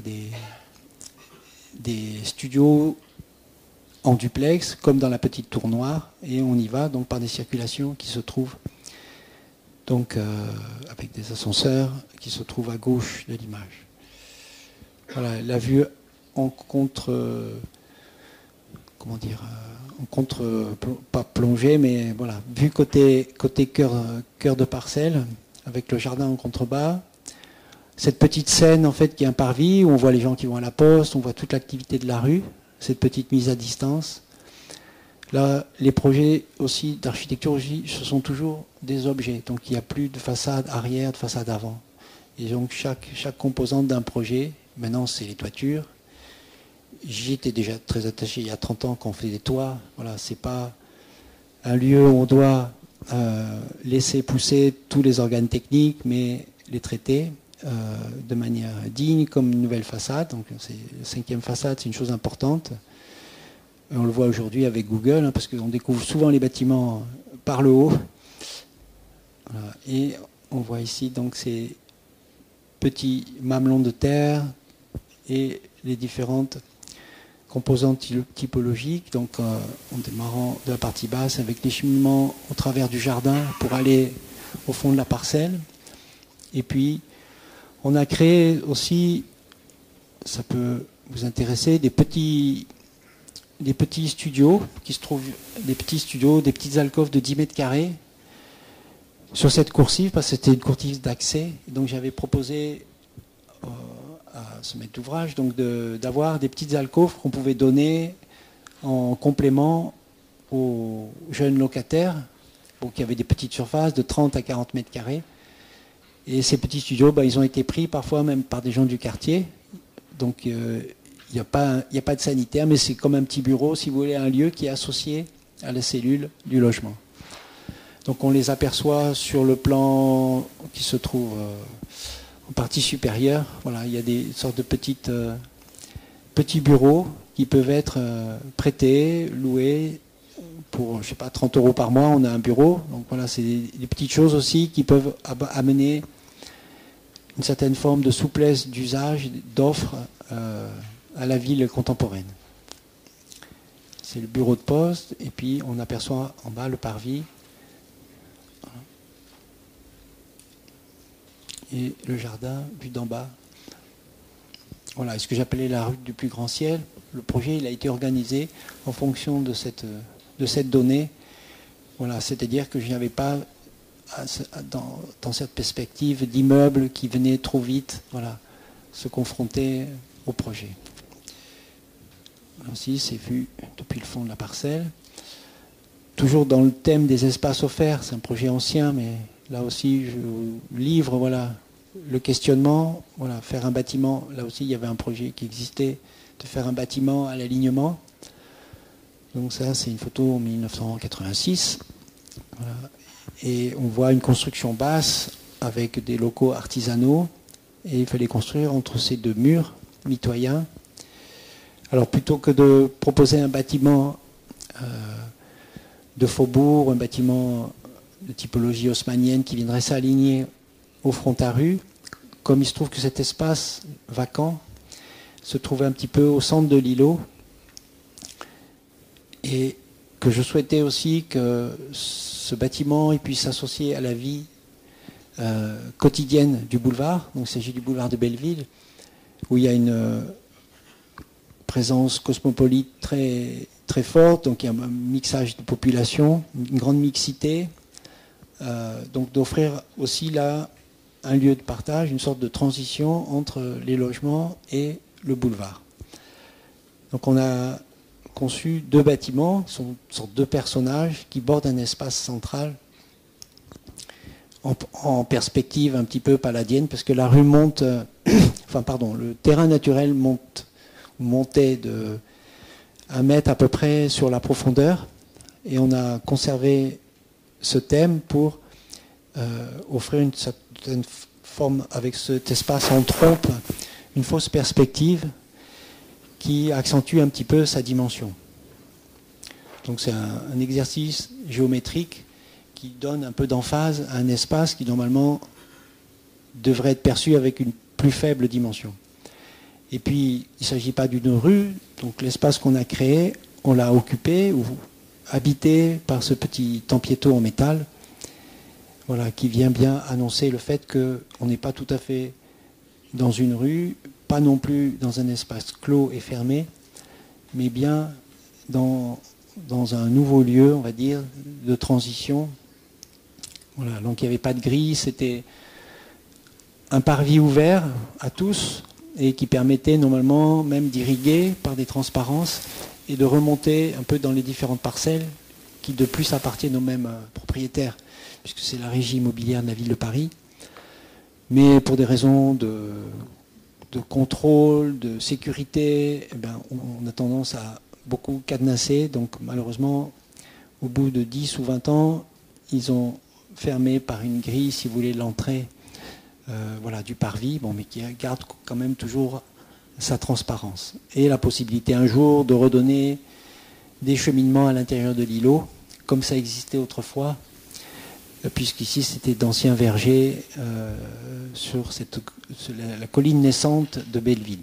des studios en duplex, comme dans la petite tour noire, et on y va donc par des circulations qui se trouvent donc avec des ascenseurs qui se trouvent à gauche de l'image. Voilà, la vue en pas plongée, mais voilà, vue côté cœur de parcelle, avec le jardin en contrebas. Cette petite scène en fait qui est un parvis où on voit les gens qui vont à la poste, on voit toute l'activité de la rue, cette petite mise à distance. Là, les projets aussi d'architecture, ce sont toujours des objets, donc il n'y a plus de façade arrière, de façade avant. Et donc chaque composante d'un projet, maintenant c'est les toitures. J'y étais déjà très attaché il y a 30 ans quand on fait des toits. Voilà, c'est pas un lieu où on doit laisser pousser tous les organes techniques, mais les traiter de manière digne comme une nouvelle façade. Donc c'est la 5e façade, c'est une chose importante. On le voit aujourd'hui avec Google, parce qu'on découvre souvent les bâtiments par le haut. Voilà. Et on voit ici donc ces petits mamelons de terre et les différentes composantes typologiques. Donc en démarrant de la partie basse avec les cheminements au travers du jardin pour aller au fond de la parcelle. Et puis on a créé aussi, ça peut vous intéresser, des petits studios qui se trouvent, des petites alcôves de 10 mètres carrés sur cette coursive, parce que c'était une coursive d'accès. Donc j'avais proposé à ce maître d'ouvrage donc d'avoir des petites alcôves qu'on pouvait donner en complément aux jeunes locataires, donc il y avait des petites surfaces de 30 à 40 mètres carrés. Et ces petits studios, ils ont été pris parfois même par des gens du quartier. Donc il n'y a pas de sanitaire, mais c'est comme un petit bureau, si vous voulez, un lieu qui est associé à la cellule du logement. Donc on les aperçoit sur le plan qui se trouve en partie supérieure. Voilà, il y a des sortes de petits bureaux qui peuvent être prêtés, loués pour, je sais pas, 30 € par mois. On a un bureau. Donc voilà, c'est des petites choses aussi qui peuvent amener une certaine forme de souplesse d'usage, d'offre à la ville contemporaine. C'est le bureau de poste, et puis on aperçoit en bas le parvis et le jardin vu d'en bas. Voilà, ce que j'appelais la rue du plus grand ciel. Le projet, il a été organisé en fonction de cette donnée. Voilà, c'est-à-dire que je n'avais pas dans cette perspective d'immeubles qui venaient trop vite, voilà, se confronter au projet. Là aussi, c'est vu depuis le fond de la parcelle. Toujours dans le thème des espaces offerts, c'est un projet ancien, mais là aussi, je vous livre, voilà, le questionnement. Voilà, faire un bâtiment, là aussi, il y avait un projet qui existait, de faire un bâtiment à l'alignement. Donc ça, c'est une photo en 1986. Voilà. Et on voit une construction basse avec des locaux artisanaux. Et il fallait construire entre ces deux murs mitoyens. Alors plutôt que de proposer un bâtiment de faubourg, un bâtiment de typologie haussmannienne qui viendrait s'aligner au front à rue, comme il se trouve que cet espace vacant se trouvait un petit peu au centre de l'îlot, et que je souhaitais aussi que ce bâtiment puisse s'associer à la vie quotidienne du boulevard. Donc il s'agit du boulevard de Belleville, où il y a une présence cosmopolite très, très forte, donc il y a un mixage de population, une grande mixité, donc d'offrir aussi là un lieu de partage, une sorte de transition entre les logements et le boulevard. Donc on a conçu deux bâtiments, sont deux personnages qui bordent un espace central en perspective un petit peu palladienne, parce que la rue monte, le terrain naturel montait de 1 mètre à peu près sur la profondeur, et on a conservé ce thème pour offrir une certaine forme, avec cet espace en trompe, une fausse perspective qui accentue un petit peu sa dimension. Donc c'est un exercice géométrique qui donne un peu d'emphase à un espace qui normalement devrait être perçu avec une plus faible dimension. Et puis il ne s'agit pas d'une rue, donc l'espace qu'on a créé, on l'a occupé ou habité par ce petit tempietto en métal, voilà, qui vient bien annoncer le fait qu'on n'est pas tout à fait dans une rue, pas non plus dans un espace clos et fermé, mais bien dans un nouveau lieu, on va dire, de transition. Voilà, donc il n'y avait pas de grille, c'était un parvis ouvert à tous et qui permettait normalement même d'irriguer par des transparences et de remonter un peu dans les différentes parcelles qui de plus appartiennent aux mêmes propriétaires, puisque c'est la régie immobilière de la ville de Paris. Mais pour des raisons de contrôle, de sécurité, on a tendance à beaucoup cadenasser. Donc malheureusement, au bout de 10 ou 20 ans, ils ont fermé par une grille, si vous voulez, l'entrée du parvis, mais qui garde quand même toujours sa transparence. Et la possibilité un jour de redonner des cheminements à l'intérieur de l'îlot, comme ça existait autrefois, puisqu'ici c'était d'anciens vergers sur la colline naissante de Belleville.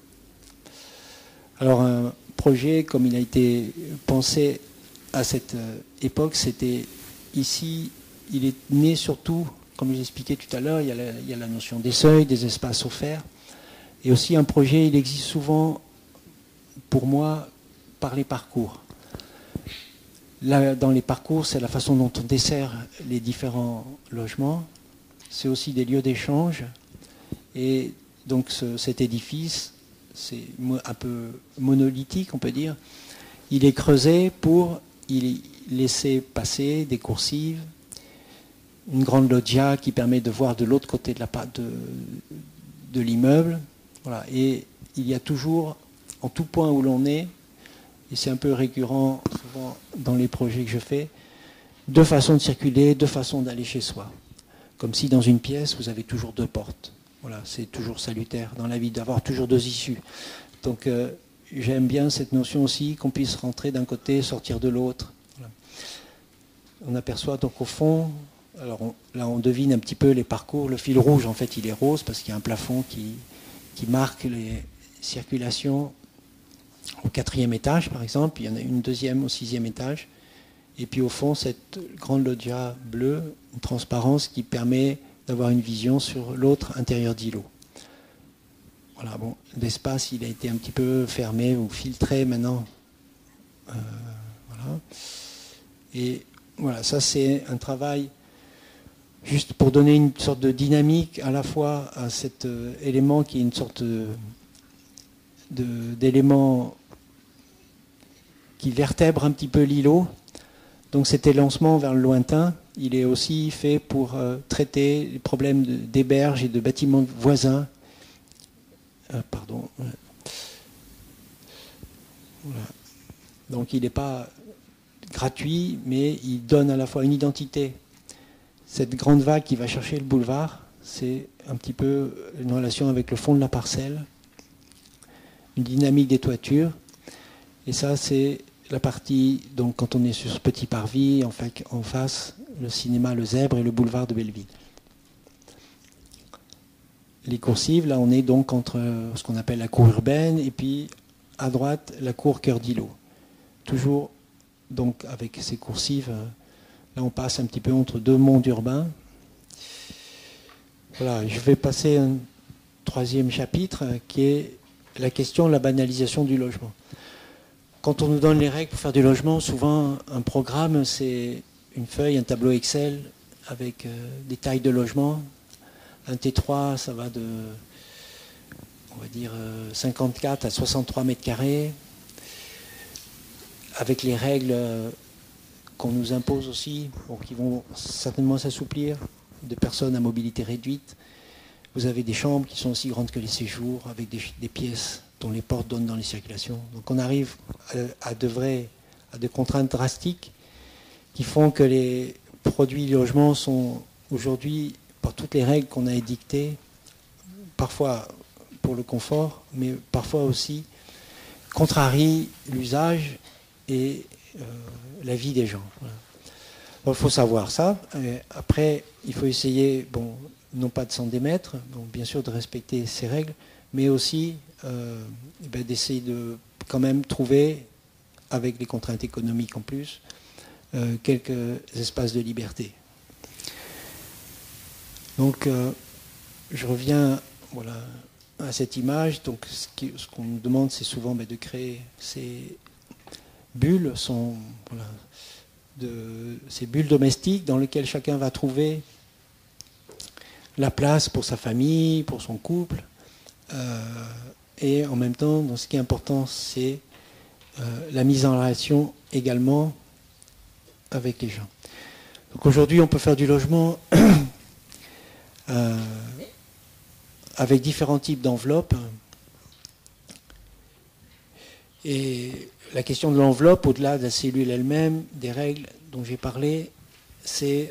Alors un projet, comme il a été pensé à cette époque, c'était ici, il est né surtout, comme j'expliquais tout à l'heure, il y a la notion des seuils, des espaces offerts, et aussi un projet, il existe souvent, pour moi, par les parcours. Là, dans les parcours, c'est la façon dont on dessert les différents logements. C'est aussi des lieux d'échange. Et donc cet édifice, c'est un peu monolithique, on peut dire. Il est creusé pour y laisser passer des coursives, une grande loggia qui permet de voir de l'autre côté de l'immeuble. Voilà. Et il y a toujours, en tout point où l'on est, et c'est un peu récurrent souvent dans les projets que je fais, deux façons de circuler, deux façons d'aller chez soi. Comme si dans une pièce, vous avez toujours deux portes. Voilà, c'est toujours salutaire dans la vie d'avoir toujours deux issues. Donc j'aime bien cette notion aussi qu'on puisse rentrer d'un côté, sortir de l'autre. Voilà. On aperçoit donc au fond, alors là on devine un petit peu les parcours. Le fil rouge, en fait, il est rose parce qu'il y a un plafond qui marque les circulations au 4e étage, par exemple. Il y en a une deuxième au 6e étage. Et puis au fond, cette grande loggia bleue, une transparence qui permet d'avoir une vision sur l'autre intérieur d'îlot. Voilà, bon, l'espace, il a été un petit peu fermé ou filtré maintenant. Voilà. Et voilà, ça c'est un travail juste pour donner une sorte de dynamique à la fois à cet élément qui est une sorte d'élément qui vertèbre un petit peu l'îlot. Donc cet élancement vers le lointain, il est aussi fait pour traiter les problèmes des berges et de bâtiments voisins. Pardon. Voilà. Donc il n'est pas gratuit, mais il donne à la fois une identité. Cette grande vague qui va chercher le boulevard, c'est un petit peu une relation avec le fond de la parcelle, une dynamique des toitures. Et ça, c'est la partie, donc quand on est sur ce petit parvis, en fait, en face, le cinéma Le Zèbre et le boulevard de Belleville. Les coursives, là on est donc entre ce qu'on appelle la cour urbaine et puis à droite la cour Cœur d'Îlot. Toujours donc avec ces coursives, là on passe un petit peu entre deux mondes urbains. Voilà, je vais passer un troisième chapitre qui est la question de la banalisation du logement. Quand on nous donne les règles pour faire du logement, souvent un programme c'est une feuille, un tableau Excel avec des tailles de logement. Un T3, ça va de, on va dire, 54 à 63 mètres carrés, avec les règles qu'on nous impose aussi, bon, qui vont certainement s'assouplir, de personnes à mobilité réduite. Vous avez des chambres qui sont aussi grandes que les séjours, avec des pièces dont les portes donnent dans les circulations. Donc on arrive à des contraintes drastiques qui font que les produits logements sont aujourd'hui, par toutes les règles qu'on a édictées, parfois pour le confort, mais parfois aussi contrarient l'usage et la vie des gens. Voilà. Bon, il faut savoir ça. Et après, il faut essayer, bon, non pas de s'en démettre, donc bien sûr de respecter ces règles, mais aussi d'essayer de quand même trouver, avec les contraintes économiques en plus, quelques espaces de liberté. Donc, je reviens voilà, à cette image. Donc, ce qu'on nous demande, c'est souvent de créer ces bulles, ces bulles domestiques dans lesquelles chacun va trouver la place pour sa famille, pour son couple. Et en même temps, ce qui est important, c'est la mise en relation également avec les gens. Donc aujourd'hui, on peut faire du logement avec différents types d'enveloppes. Et la question de l'enveloppe, au-delà de la cellule elle-même, des règles dont j'ai parlé, c'est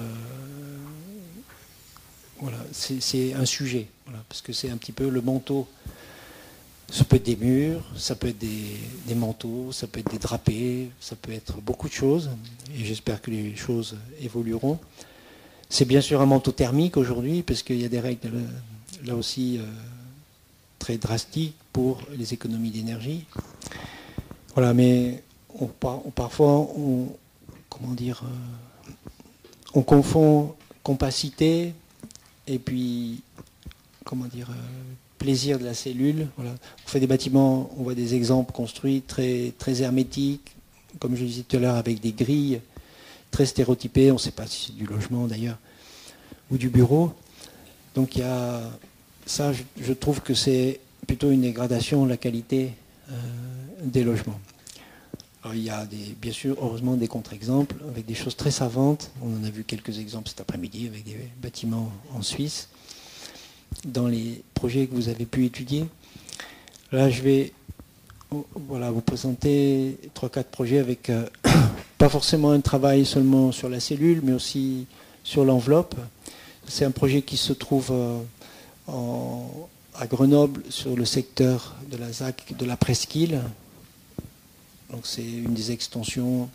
un sujet, voilà, parce que c'est un petit peu le manteau. Ça peut être des murs, ça peut être des manteaux, ça peut être des drapés, ça peut être beaucoup de choses, et j'espère que les choses évolueront. C'est bien sûr un manteau thermique aujourd'hui, parce qu'il y a des règles là aussi très drastiques pour les économies d'énergie. Voilà, mais parfois on confond compacité et puis plaisir de la cellule. Voilà. On fait des bâtiments, on voit des exemples construits très, très hermétiques, comme je disais tout à l'heure, avec des grilles très stéréotypées. On ne sait pas si c'est du logement d'ailleurs ou du bureau. Donc il y a ça, je trouve que c'est plutôt une dégradation de la qualité des logements. Alors, il y a bien sûr, heureusement, des contre-exemples avec des choses très savantes. On en a vu quelques exemples cet après-midi avec des bâtiments en Suisse. Dans les projets que vous avez pu étudier. Là, je vais vous présenter 3-4 projets avec pas pas forcément un travail seulement sur la cellule, mais aussi sur l'enveloppe. C'est un projet qui se trouve à Grenoble, sur le secteur de la ZAC de la Presqu'île. Donc c'est une des extensions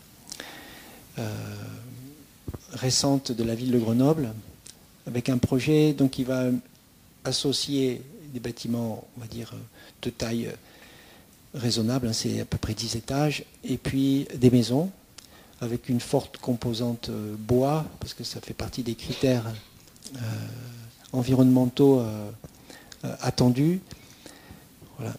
récentes de la ville de Grenoble, avec un projet donc, qui va associer des bâtiments, on va dire, de taille raisonnable, hein, c'est à peu près 10 étages, et puis des maisons, avec une forte composante bois, parce que ça fait partie des critères environnementaux attendus. Voilà.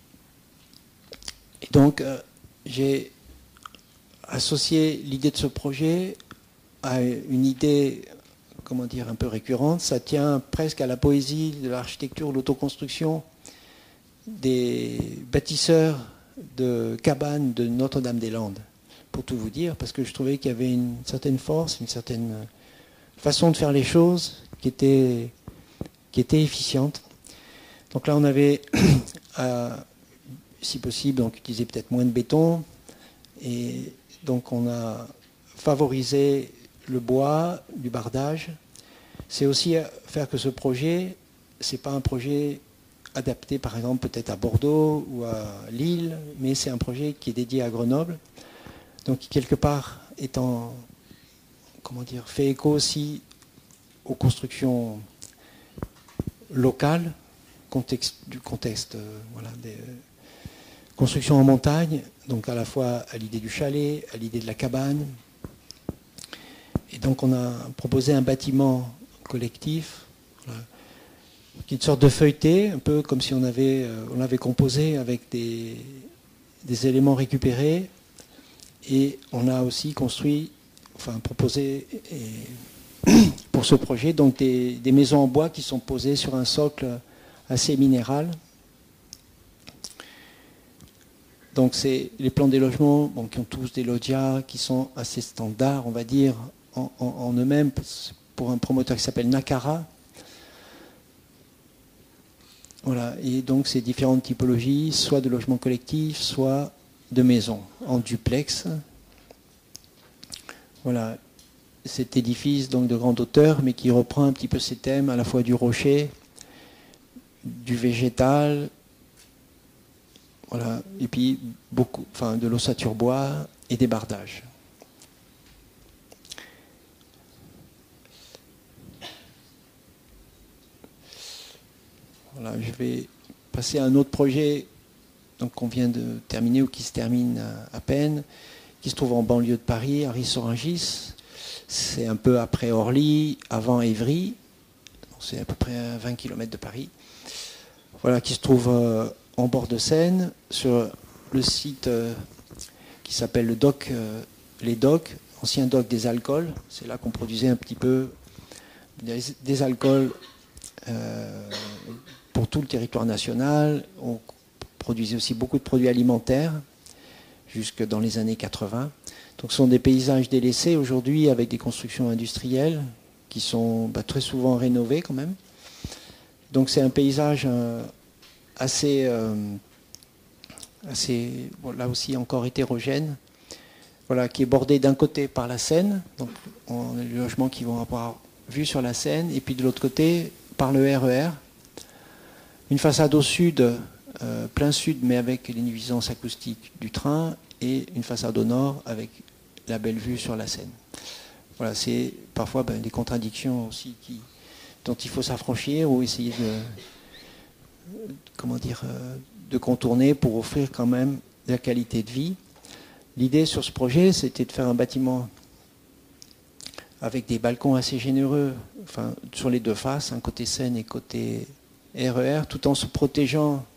Et donc, j'ai associé l'idée de ce projet à une idée, comment dire, un peu récurrente. Ça tient presque à la poésie de l'architecture, l'autoconstruction des bâtisseurs de cabanes de Notre-Dame-des-Landes, pour tout vous dire, parce que je trouvais qu'il y avait une certaine force, une certaine façon de faire les choses qui était efficiente. Donc là, on avait, si possible, donc utiliser peut-être moins de béton, et donc on a favorisé le bois, du bardage. C'est aussi faire que ce projet, c'est pas un projet adapté par exemple peut-être à Bordeaux ou à Lille, mais c'est un projet qui est dédié à Grenoble, donc qui quelque part étant, comment dire, fait écho aussi aux constructions locales, du contexte voilà, des constructions en montagne, donc à la fois à l'idée du chalet, à l'idée de la cabane. Et donc on a proposé un bâtiment collectif, voilà, qui est une sorte de feuilleté, un peu comme si on l'avait composé avec des éléments récupérés. Et on a aussi construit, enfin proposé pour ce projet, donc des maisons en bois qui sont posées sur un socle assez minéral. Donc c'est les plans des logements, bon, qui ont tous des loggias qui sont assez standards, on va dire, en eux-mêmes, pour un promoteur qui s'appelle Nakara. Voilà, et donc ces différentes typologies, soit de logements collectifs, soit de maisons en duplex. Voilà, cet édifice donc de grande hauteur, mais qui reprend un petit peu ces thèmes à la fois du rocher, du végétal, voilà, et puis beaucoup, enfin de l'ossature bois et des bardages. Voilà, je vais passer à un autre projet donc, qu'on vient de terminer ou qui se termine à peine, qui se trouve en banlieue de Paris, à Ris-sur-Rungis. C'est un peu après Orly, avant Évry. C'est à peu près à 20 km de Paris. Voilà, qui se trouve en bord de Seine, sur le site qui s'appelle le dock, les docks, ancien dock des alcools. C'est là qu'on produisait un petit peu des alcools pour tout le territoire national. On produisait aussi beaucoup de produits alimentaires jusque dans les années 80. Donc ce sont des paysages délaissés aujourd'hui avec des constructions industrielles qui sont très souvent rénovées quand même. Donc c'est un paysage assez bon, là aussi encore hétérogène, voilà, qui est bordé d'un côté par la Seine, donc on a les logements qui vont avoir vue sur la Seine, et puis de l'autre côté par le RER. Une façade au sud, plein sud, mais avec les nuisances acoustiques du train, et une façade au nord avec la belle vue sur la Seine. Voilà, c'est parfois des contradictions aussi dont il faut s'affranchir ou essayer de contourner pour offrir quand même de la qualité de vie. L'idée sur ce projet, c'était de faire un bâtiment avec des balcons assez généreux, enfin, sur les deux faces, un côté Seine et côté RER, tout en se protégeant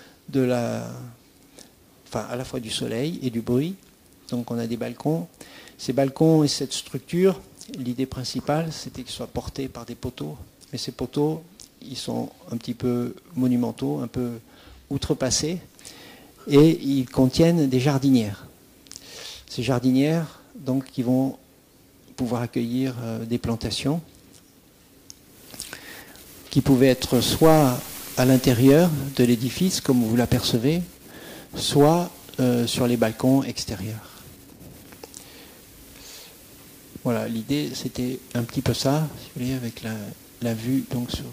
à la fois du soleil et du bruit. Donc on a des balcons. Ces balcons et cette structure, l'idée principale, c'était qu'ils soient portés par des poteaux. Mais ces poteaux, ils sont un petit peu monumentaux, un peu outrepassés, et ils contiennent des jardinières. Ces jardinières, donc, qui vont pouvoir accueillir des plantations qui pouvaient être soit à l'intérieur de l'édifice, comme vous l'apercevez, soit sur les balcons extérieurs. Voilà, l'idée c'était un petit peu ça, si vous voulez, avec la vue donc sur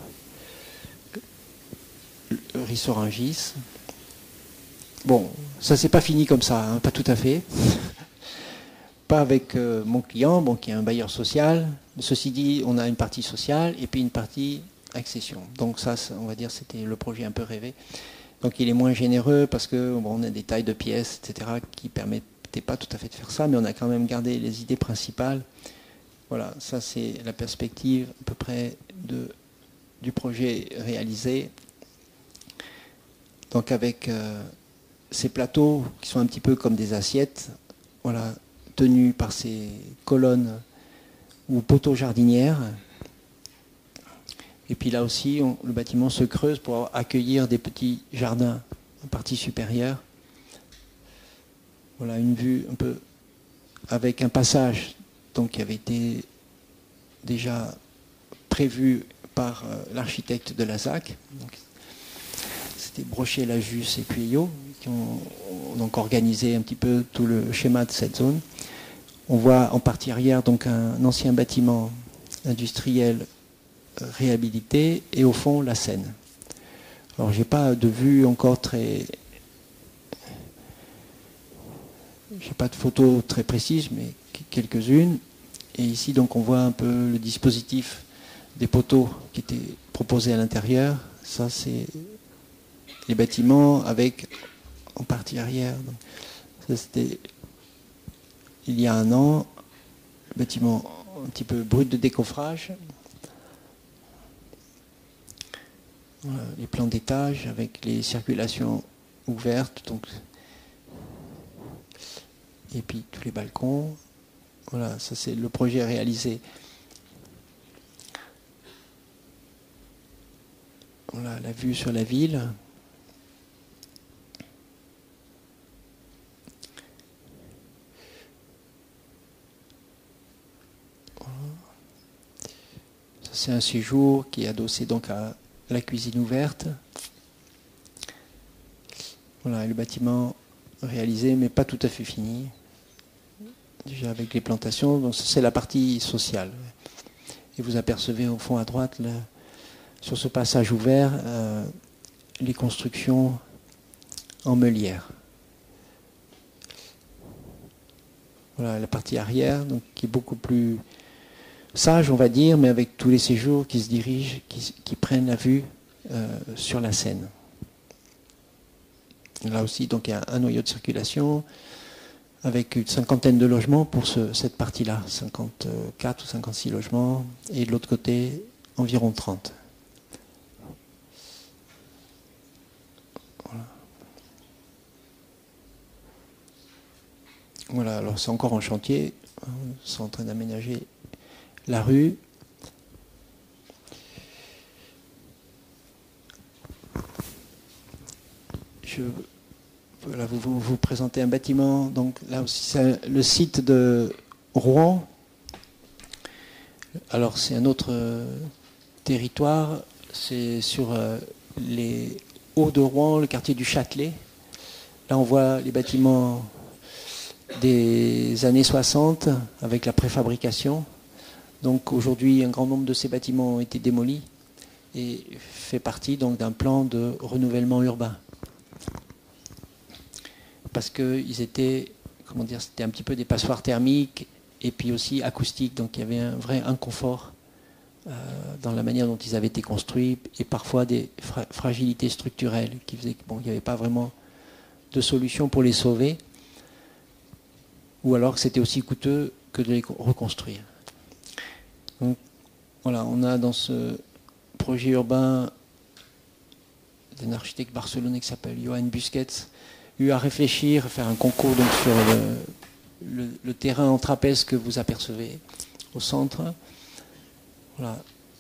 Rissorangis. Bon, ça c'est pas fini comme ça, hein, pas tout à fait. Pas avec mon client, bon, qui est un bailleur social. Ceci dit, on a une partie sociale et puis une partie accession. Donc ça, on va dire, c'était le projet un peu rêvé. Donc il est moins généreux parce que bon, on a des tailles de pièces, etc., qui permettaient pas tout à fait de faire ça, mais on a quand même gardé les idées principales. Voilà, ça c'est la perspective à peu près du projet réalisé. Donc avec ces plateaux qui sont un petit peu comme des assiettes, voilà, tenus par ces colonnes ou poteaux jardinières. Et puis là aussi, le bâtiment se creuse pour accueillir des petits jardins en partie supérieure. Voilà une vue un peu avec un passage donc, qui avait été déjà prévu par l'architecte de la ZAC. C'était Brochet, Lajus et Pueyo qui ont donc organisé un petit peu tout le schéma de cette zone. On voit en partie arrière donc un ancien bâtiment industriel réhabilité et au fond la Seine. Alors j'ai pas de vue encore très... J'ai pas de photos très précises, mais quelques-unes. Et ici donc on voit un peu le dispositif des poteaux qui étaient proposés à l'intérieur. Ça c'est les bâtiments avec en partie arrière. Donc, ça c'était il y a un an, le bâtiment un petit peu brut de décoffrage. Voilà, les plans d'étage avec les circulations ouvertes, donc, et puis tous les balcons. Voilà, ça c'est le projet réalisé. Voilà la vue sur la ville. Voilà. Ça c'est un séjour qui est adossé donc à la cuisine ouverte. Voilà, et le bâtiment réalisé, mais pas tout à fait fini. Déjà avec les plantations, donc c'est la partie sociale. Et vous apercevez au fond à droite, là, sur ce passage ouvert, les constructions en meulière. Voilà la partie arrière, donc, qui est beaucoup plus sage, on va dire, mais avec tous les séjours qui se dirigent, qui prennent la vue sur la Seine. Là aussi, donc, il y a un noyau de circulation avec une cinquantaine de logements pour cette partie-là, 54 ou 56 logements, et de l'autre côté, environ 30. Voilà, alors c'est encore en chantier, ils sont en train d'aménager la rue. Voilà, vous présentez un bâtiment, donc là aussi c'est le site de Rouen. Alors c'est un autre territoire, c'est sur les Hauts de Rouen, le quartier du Châtelet. Là on voit les bâtiments des années 60 avec la préfabrication. Donc aujourd'hui un grand nombre de ces bâtiments ont été démolis et fait partie donc d'un plan de renouvellement urbain. Parce qu'ils étaient, comment dire, c'était un petit peu des passoires thermiques et puis aussi acoustiques, donc il y avait un vrai inconfort dans la manière dont ils avaient été construits et parfois des fragilités structurelles qui faisaient qu'il n'y avait pas vraiment de solution pour les sauver, ou alors que c'était aussi coûteux que de les reconstruire. Donc voilà, on a dans ce projet urbain d'un architecte barcelonais qui s'appelle Johan Busquets, eu à réfléchir, à faire un concours donc, sur le terrain en trapèze que vous apercevez au centre. Voilà.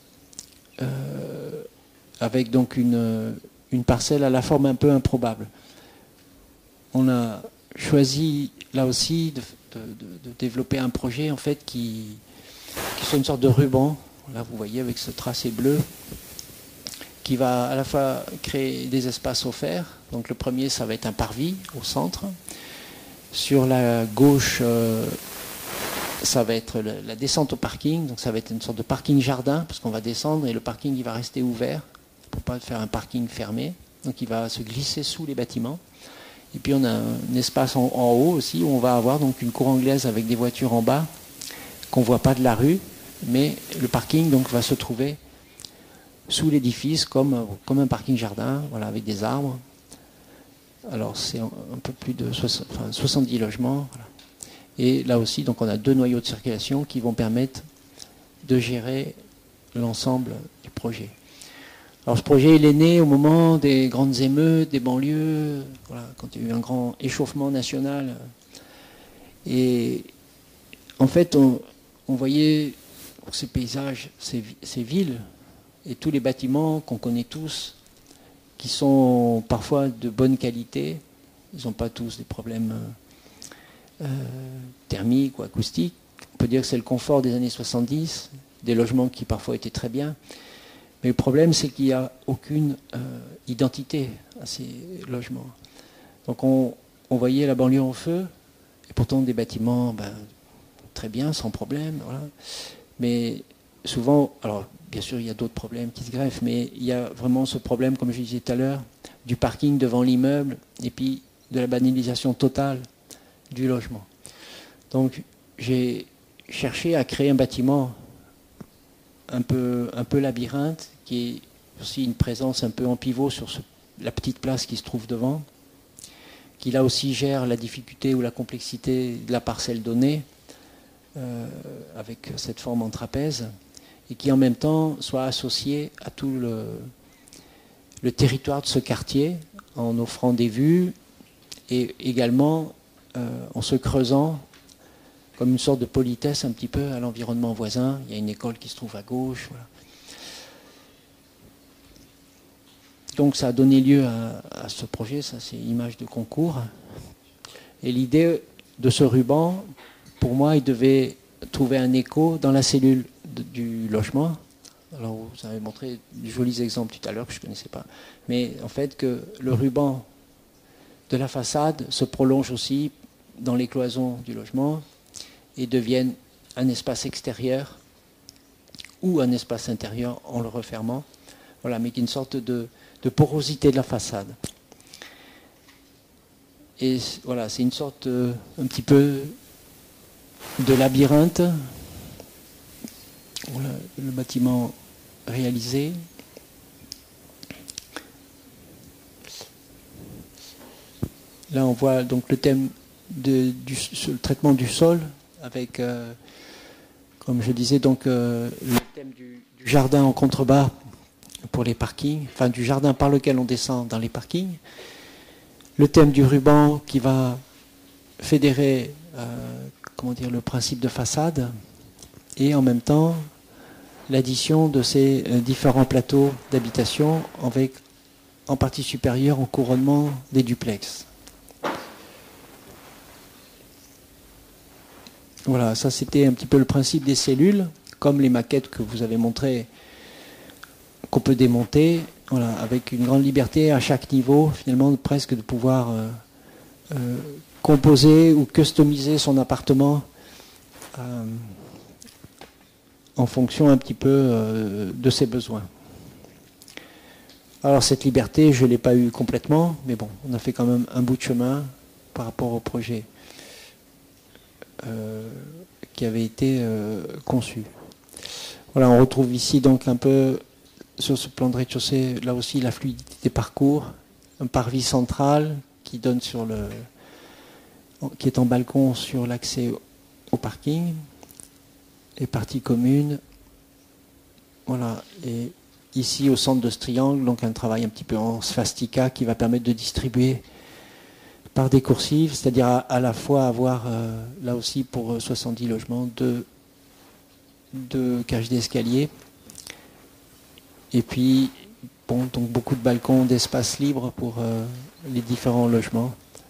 Avec donc une parcelle à la forme un peu improbable. On a choisi là aussi de développer un projet en fait qui soit une sorte de ruban. Là vous voyez avec ce tracé bleu qui va à la fois créer des espaces offerts. Donc le premier, ça va être un parvis au centre. Sur la gauche, ça va être la descente au parking, donc ça va être une sorte de parking jardin, parce qu'on va descendre et le parking il va rester ouvert, pour ne pas faire un parking fermé, donc il va se glisser sous les bâtiments. Et puis on a un espace en haut aussi, où on va avoir donc une cour anglaise avec des voitures en bas, qu'on ne voit pas de la rue, mais le parking donc, va se trouver sous l'édifice comme un parking jardin, voilà, avec des arbres. Alors c'est un peu plus de 70 logements. Voilà. Et là aussi, donc, on a 2 noyaux de circulation qui vont permettre de gérer l'ensemble du projet. Alors ce projet, il est né au moment des grandes émeutes, des banlieues, voilà, quand il y a eu un grand échauffement national. Et en fait, on voyait ces paysages, ces villes, et tous les bâtiments qu'on connaît tous, qui sont parfois de bonne qualité. Ils n'ont pas tous des problèmes thermiques ou acoustiques. On peut dire que c'est le confort des années 70, des logements qui parfois étaient très bien. Mais le problème, c'est qu'il n'y a aucune identité à ces logements. Donc on voyait la banlieue en feu, et pourtant des bâtiments très bien, sans problème. Voilà. Mais souvent, alors bien sûr il y a d'autres problèmes qui se greffent, mais il y a vraiment ce problème, comme je disais tout à l'heure, du parking devant l'immeuble, et puis de la banalisation totale du logement. Donc j'ai cherché à créer un bâtiment un peu labyrinthe, qui est aussi une présence un peu en pivot sur la petite place qui se trouve devant, qui là aussi gère la difficulté ou la complexité de la parcelle donnée, avec cette forme en trapèze, et qui en même temps soit associé à tout le territoire de ce quartier, en offrant des vues, et également en se creusant comme une sorte de politesse un petit peu à l'environnement voisin. Il y a une école qui se trouve à gauche. Voilà. Donc ça a donné lieu à ce projet, ça c'est image de concours. Et l'idée de ce ruban, pour moi, il devait trouver un écho dans la cellule du logement. Alors vous avez montré de jolis exemples tout à l'heure que je ne connaissais pas. Mais en fait que le ruban de la façade se prolonge aussi dans les cloisons du logement et devienne un espace extérieur ou un espace intérieur en le refermant. Voilà, mais une sorte de porosité de la façade. Et voilà, c'est une sorte un petit peu de labyrinthe. Voilà, le bâtiment réalisé. Là, on voit donc le thème le traitement du sol avec, comme je disais, donc le thème du jardin en contrebas pour les parkings, enfin du jardin par lequel on descend dans les parkings. Le thème du ruban qui va fédérer le principe de façade, et en même temps l'addition de ces différents plateaux d'habitation avec en partie supérieure en couronnement des duplex. Voilà, ça c'était un petit peu le principe des cellules, comme les maquettes que vous avez montrées, qu'on peut démonter, voilà, avec une grande liberté à chaque niveau, finalement presque de pouvoir composer ou customiser son appartement en fonction un petit peu de ses besoins. Alors cette liberté, je ne l'ai pas eue complètement, mais bon, on a fait quand même un bout de chemin par rapport au projet qui avait été conçu. Voilà, on retrouve ici donc un peu sur ce plan de rez-de-chaussée, là aussi la fluidité des parcours, un parvis central qui donne qui est en balcon sur l'accès au parking, les parties communes, voilà, et ici au centre de ce triangle, donc un travail un petit peu en swastika qui va permettre de distribuer par des coursives, c'est-à-dire à la fois avoir, là aussi pour 70 logements, deux cages d'escalier, et puis bon, donc beaucoup de balcons, d'espace libre pour les différents logements.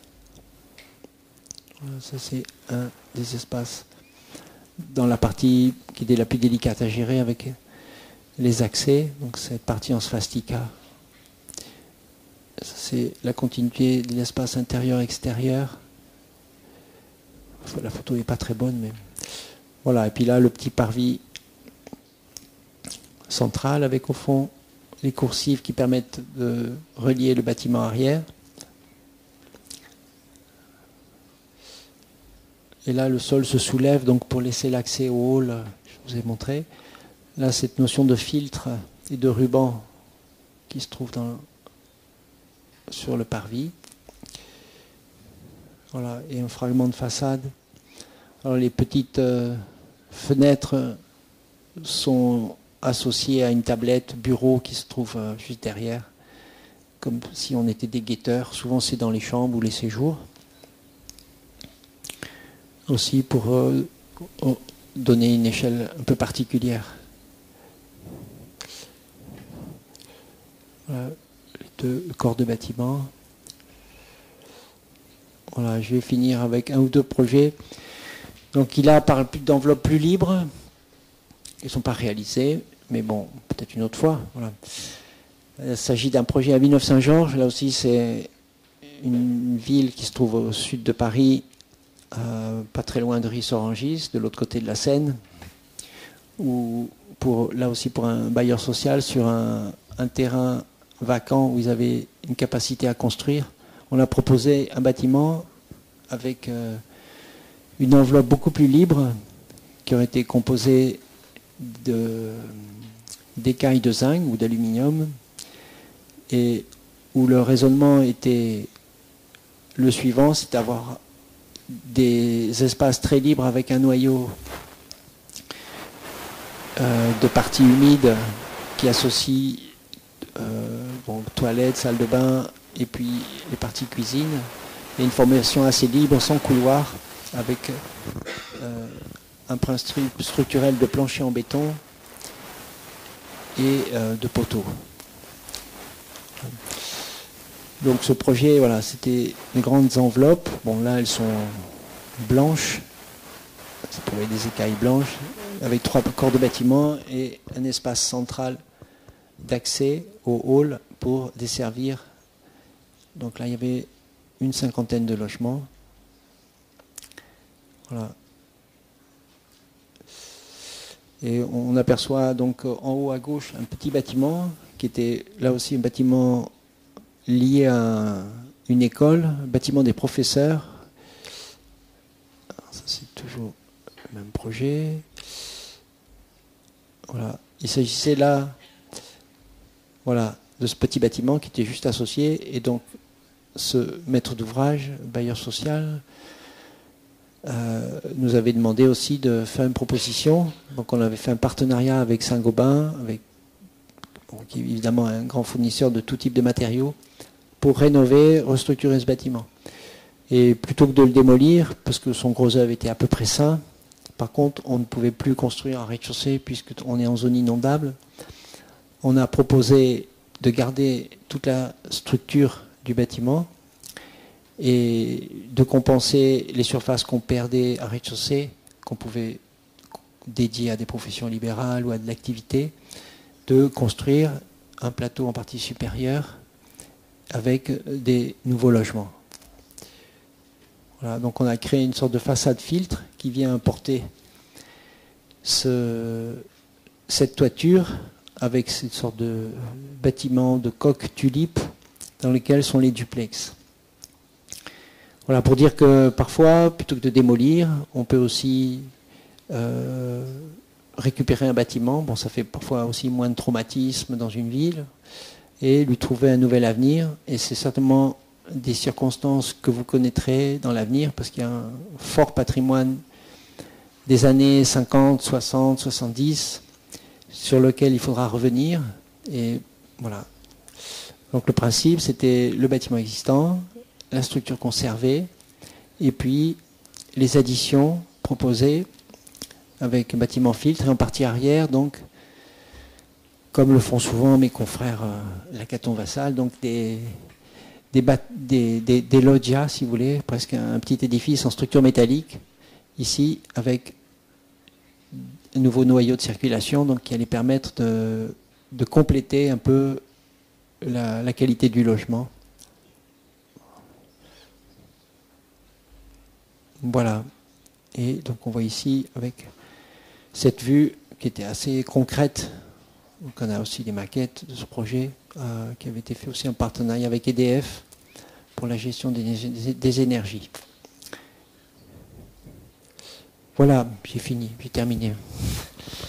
Voilà, ça c'est un des espaces dans la partie qui est la plus délicate à gérer avec les accès, donc cette partie en swastika. C'est la continuité de l'espace intérieur-extérieur. La photo n'est pas très bonne, mais Voilà, et puis là, le petit parvis central avec au fond les coursives qui permettent de relier le bâtiment arrière. Et là, le sol se soulève donc pour laisser l'accès au hall, je vous ai montré. Là, cette notion de filtre et de ruban qui se trouve sur le parvis. Voilà, et un fragment de façade. Alors, les petites fenêtres sont associées à une tablette bureau qui se trouve juste derrière, comme si on était des guetteurs. Souvent, c'est dans les chambres ou les séjours. Aussi pour donner une échelle un peu particulière. Voilà, les deux corps de bâtiment. Voilà, je vais finir avec un ou deux projets. Donc il a parle d'enveloppes plus libres. Ils ne sont pas réalisés, mais bon, peut-être une autre fois. Voilà. Il s'agit d'un projet à Villeneuve-Saint-Georges. Là aussi, c'est une ville qui se trouve au sud de Paris, pas très loin de Ris-Orangis, de l'autre côté de la Seine, où là aussi pour un bailleur social, sur un terrain vacant où ils avaient une capacité à construire, on a proposé un bâtiment avec une enveloppe beaucoup plus libre qui aurait été composée d'écailles de zinc ou d'aluminium et où le raisonnement était le suivant, c'est d'avoir des espaces très libres avec un noyau de parties humides qui associe toilettes, salle de bain et puis les parties cuisine, et une formation assez libre, sans couloir, avec un principe structurel de plancher en béton et de poteaux. Donc ce projet, voilà, c'était des grandes enveloppes. Bon, là, elles sont blanches. Ça pouvait être des écailles blanches, avec 3 corps de bâtiment et un espace central d'accès au hall pour desservir. Donc là, il y avait une cinquantaine de logements. Voilà. Et on aperçoit donc en haut à gauche un petit bâtiment qui était là aussi un bâtiment lié à une école, un bâtiment des professeurs. Alors ça, c'est toujours le même projet. Voilà. Il s'agissait là, voilà, de ce petit bâtiment qui était juste associé, et donc ce maître d'ouvrage, bailleur social, nous avait demandé aussi de faire une proposition. Donc on avait fait un partenariat avec Saint-Gobain, qui est évidemment un grand fournisseur de tout type de matériaux, pour rénover, restructurer ce bâtiment. Et plutôt que de le démolir, parce que son gros œuvre était à peu près sain, par contre on ne pouvait plus construire un rez-de-chaussée puisqu'on est en zone inondable, on a proposé de garder toute la structure du bâtiment et de compenser les surfaces qu'on perdait à rez-de-chaussée, qu'on pouvait dédier à des professions libérales ou à de l'activité, de construire un plateau en partie supérieure avec des nouveaux logements. Voilà, donc on a créé une sorte de façade filtre qui vient apporter cette toiture avec cette sorte de bâtiment de coque tulipe dans lequel sont les duplex. Voilà, pour dire que parfois, plutôt que de démolir, on peut aussi récupérer un bâtiment. Bon, ça fait parfois aussi moins de traumatisme dans une ville, et lui trouver un nouvel avenir. Et c'est certainement des circonstances que vous connaîtrez dans l'avenir, parce qu'il y a un fort patrimoine des années 50, 60, 70, sur lequel il faudra revenir. Et voilà. Donc le principe, c'était le bâtiment existant, la structure conservée, et puis les additions proposées avec un bâtiment filtre et en partie arrière, donc comme le font souvent mes confrères Lacaton-Vassal, donc des loggias, si vous voulez, presque un petit édifice en structure métallique, ici, avec un nouveau noyau de circulation, donc qui allait permettre de compléter un peu la qualité du logement. Voilà. Et donc on voit ici avec cette vue qui était assez concrète. Donc on a aussi des maquettes de ce projet qui avait été fait aussi en partenariat avec EDF pour la gestion des énergies. Voilà, j'ai fini, j'ai terminé.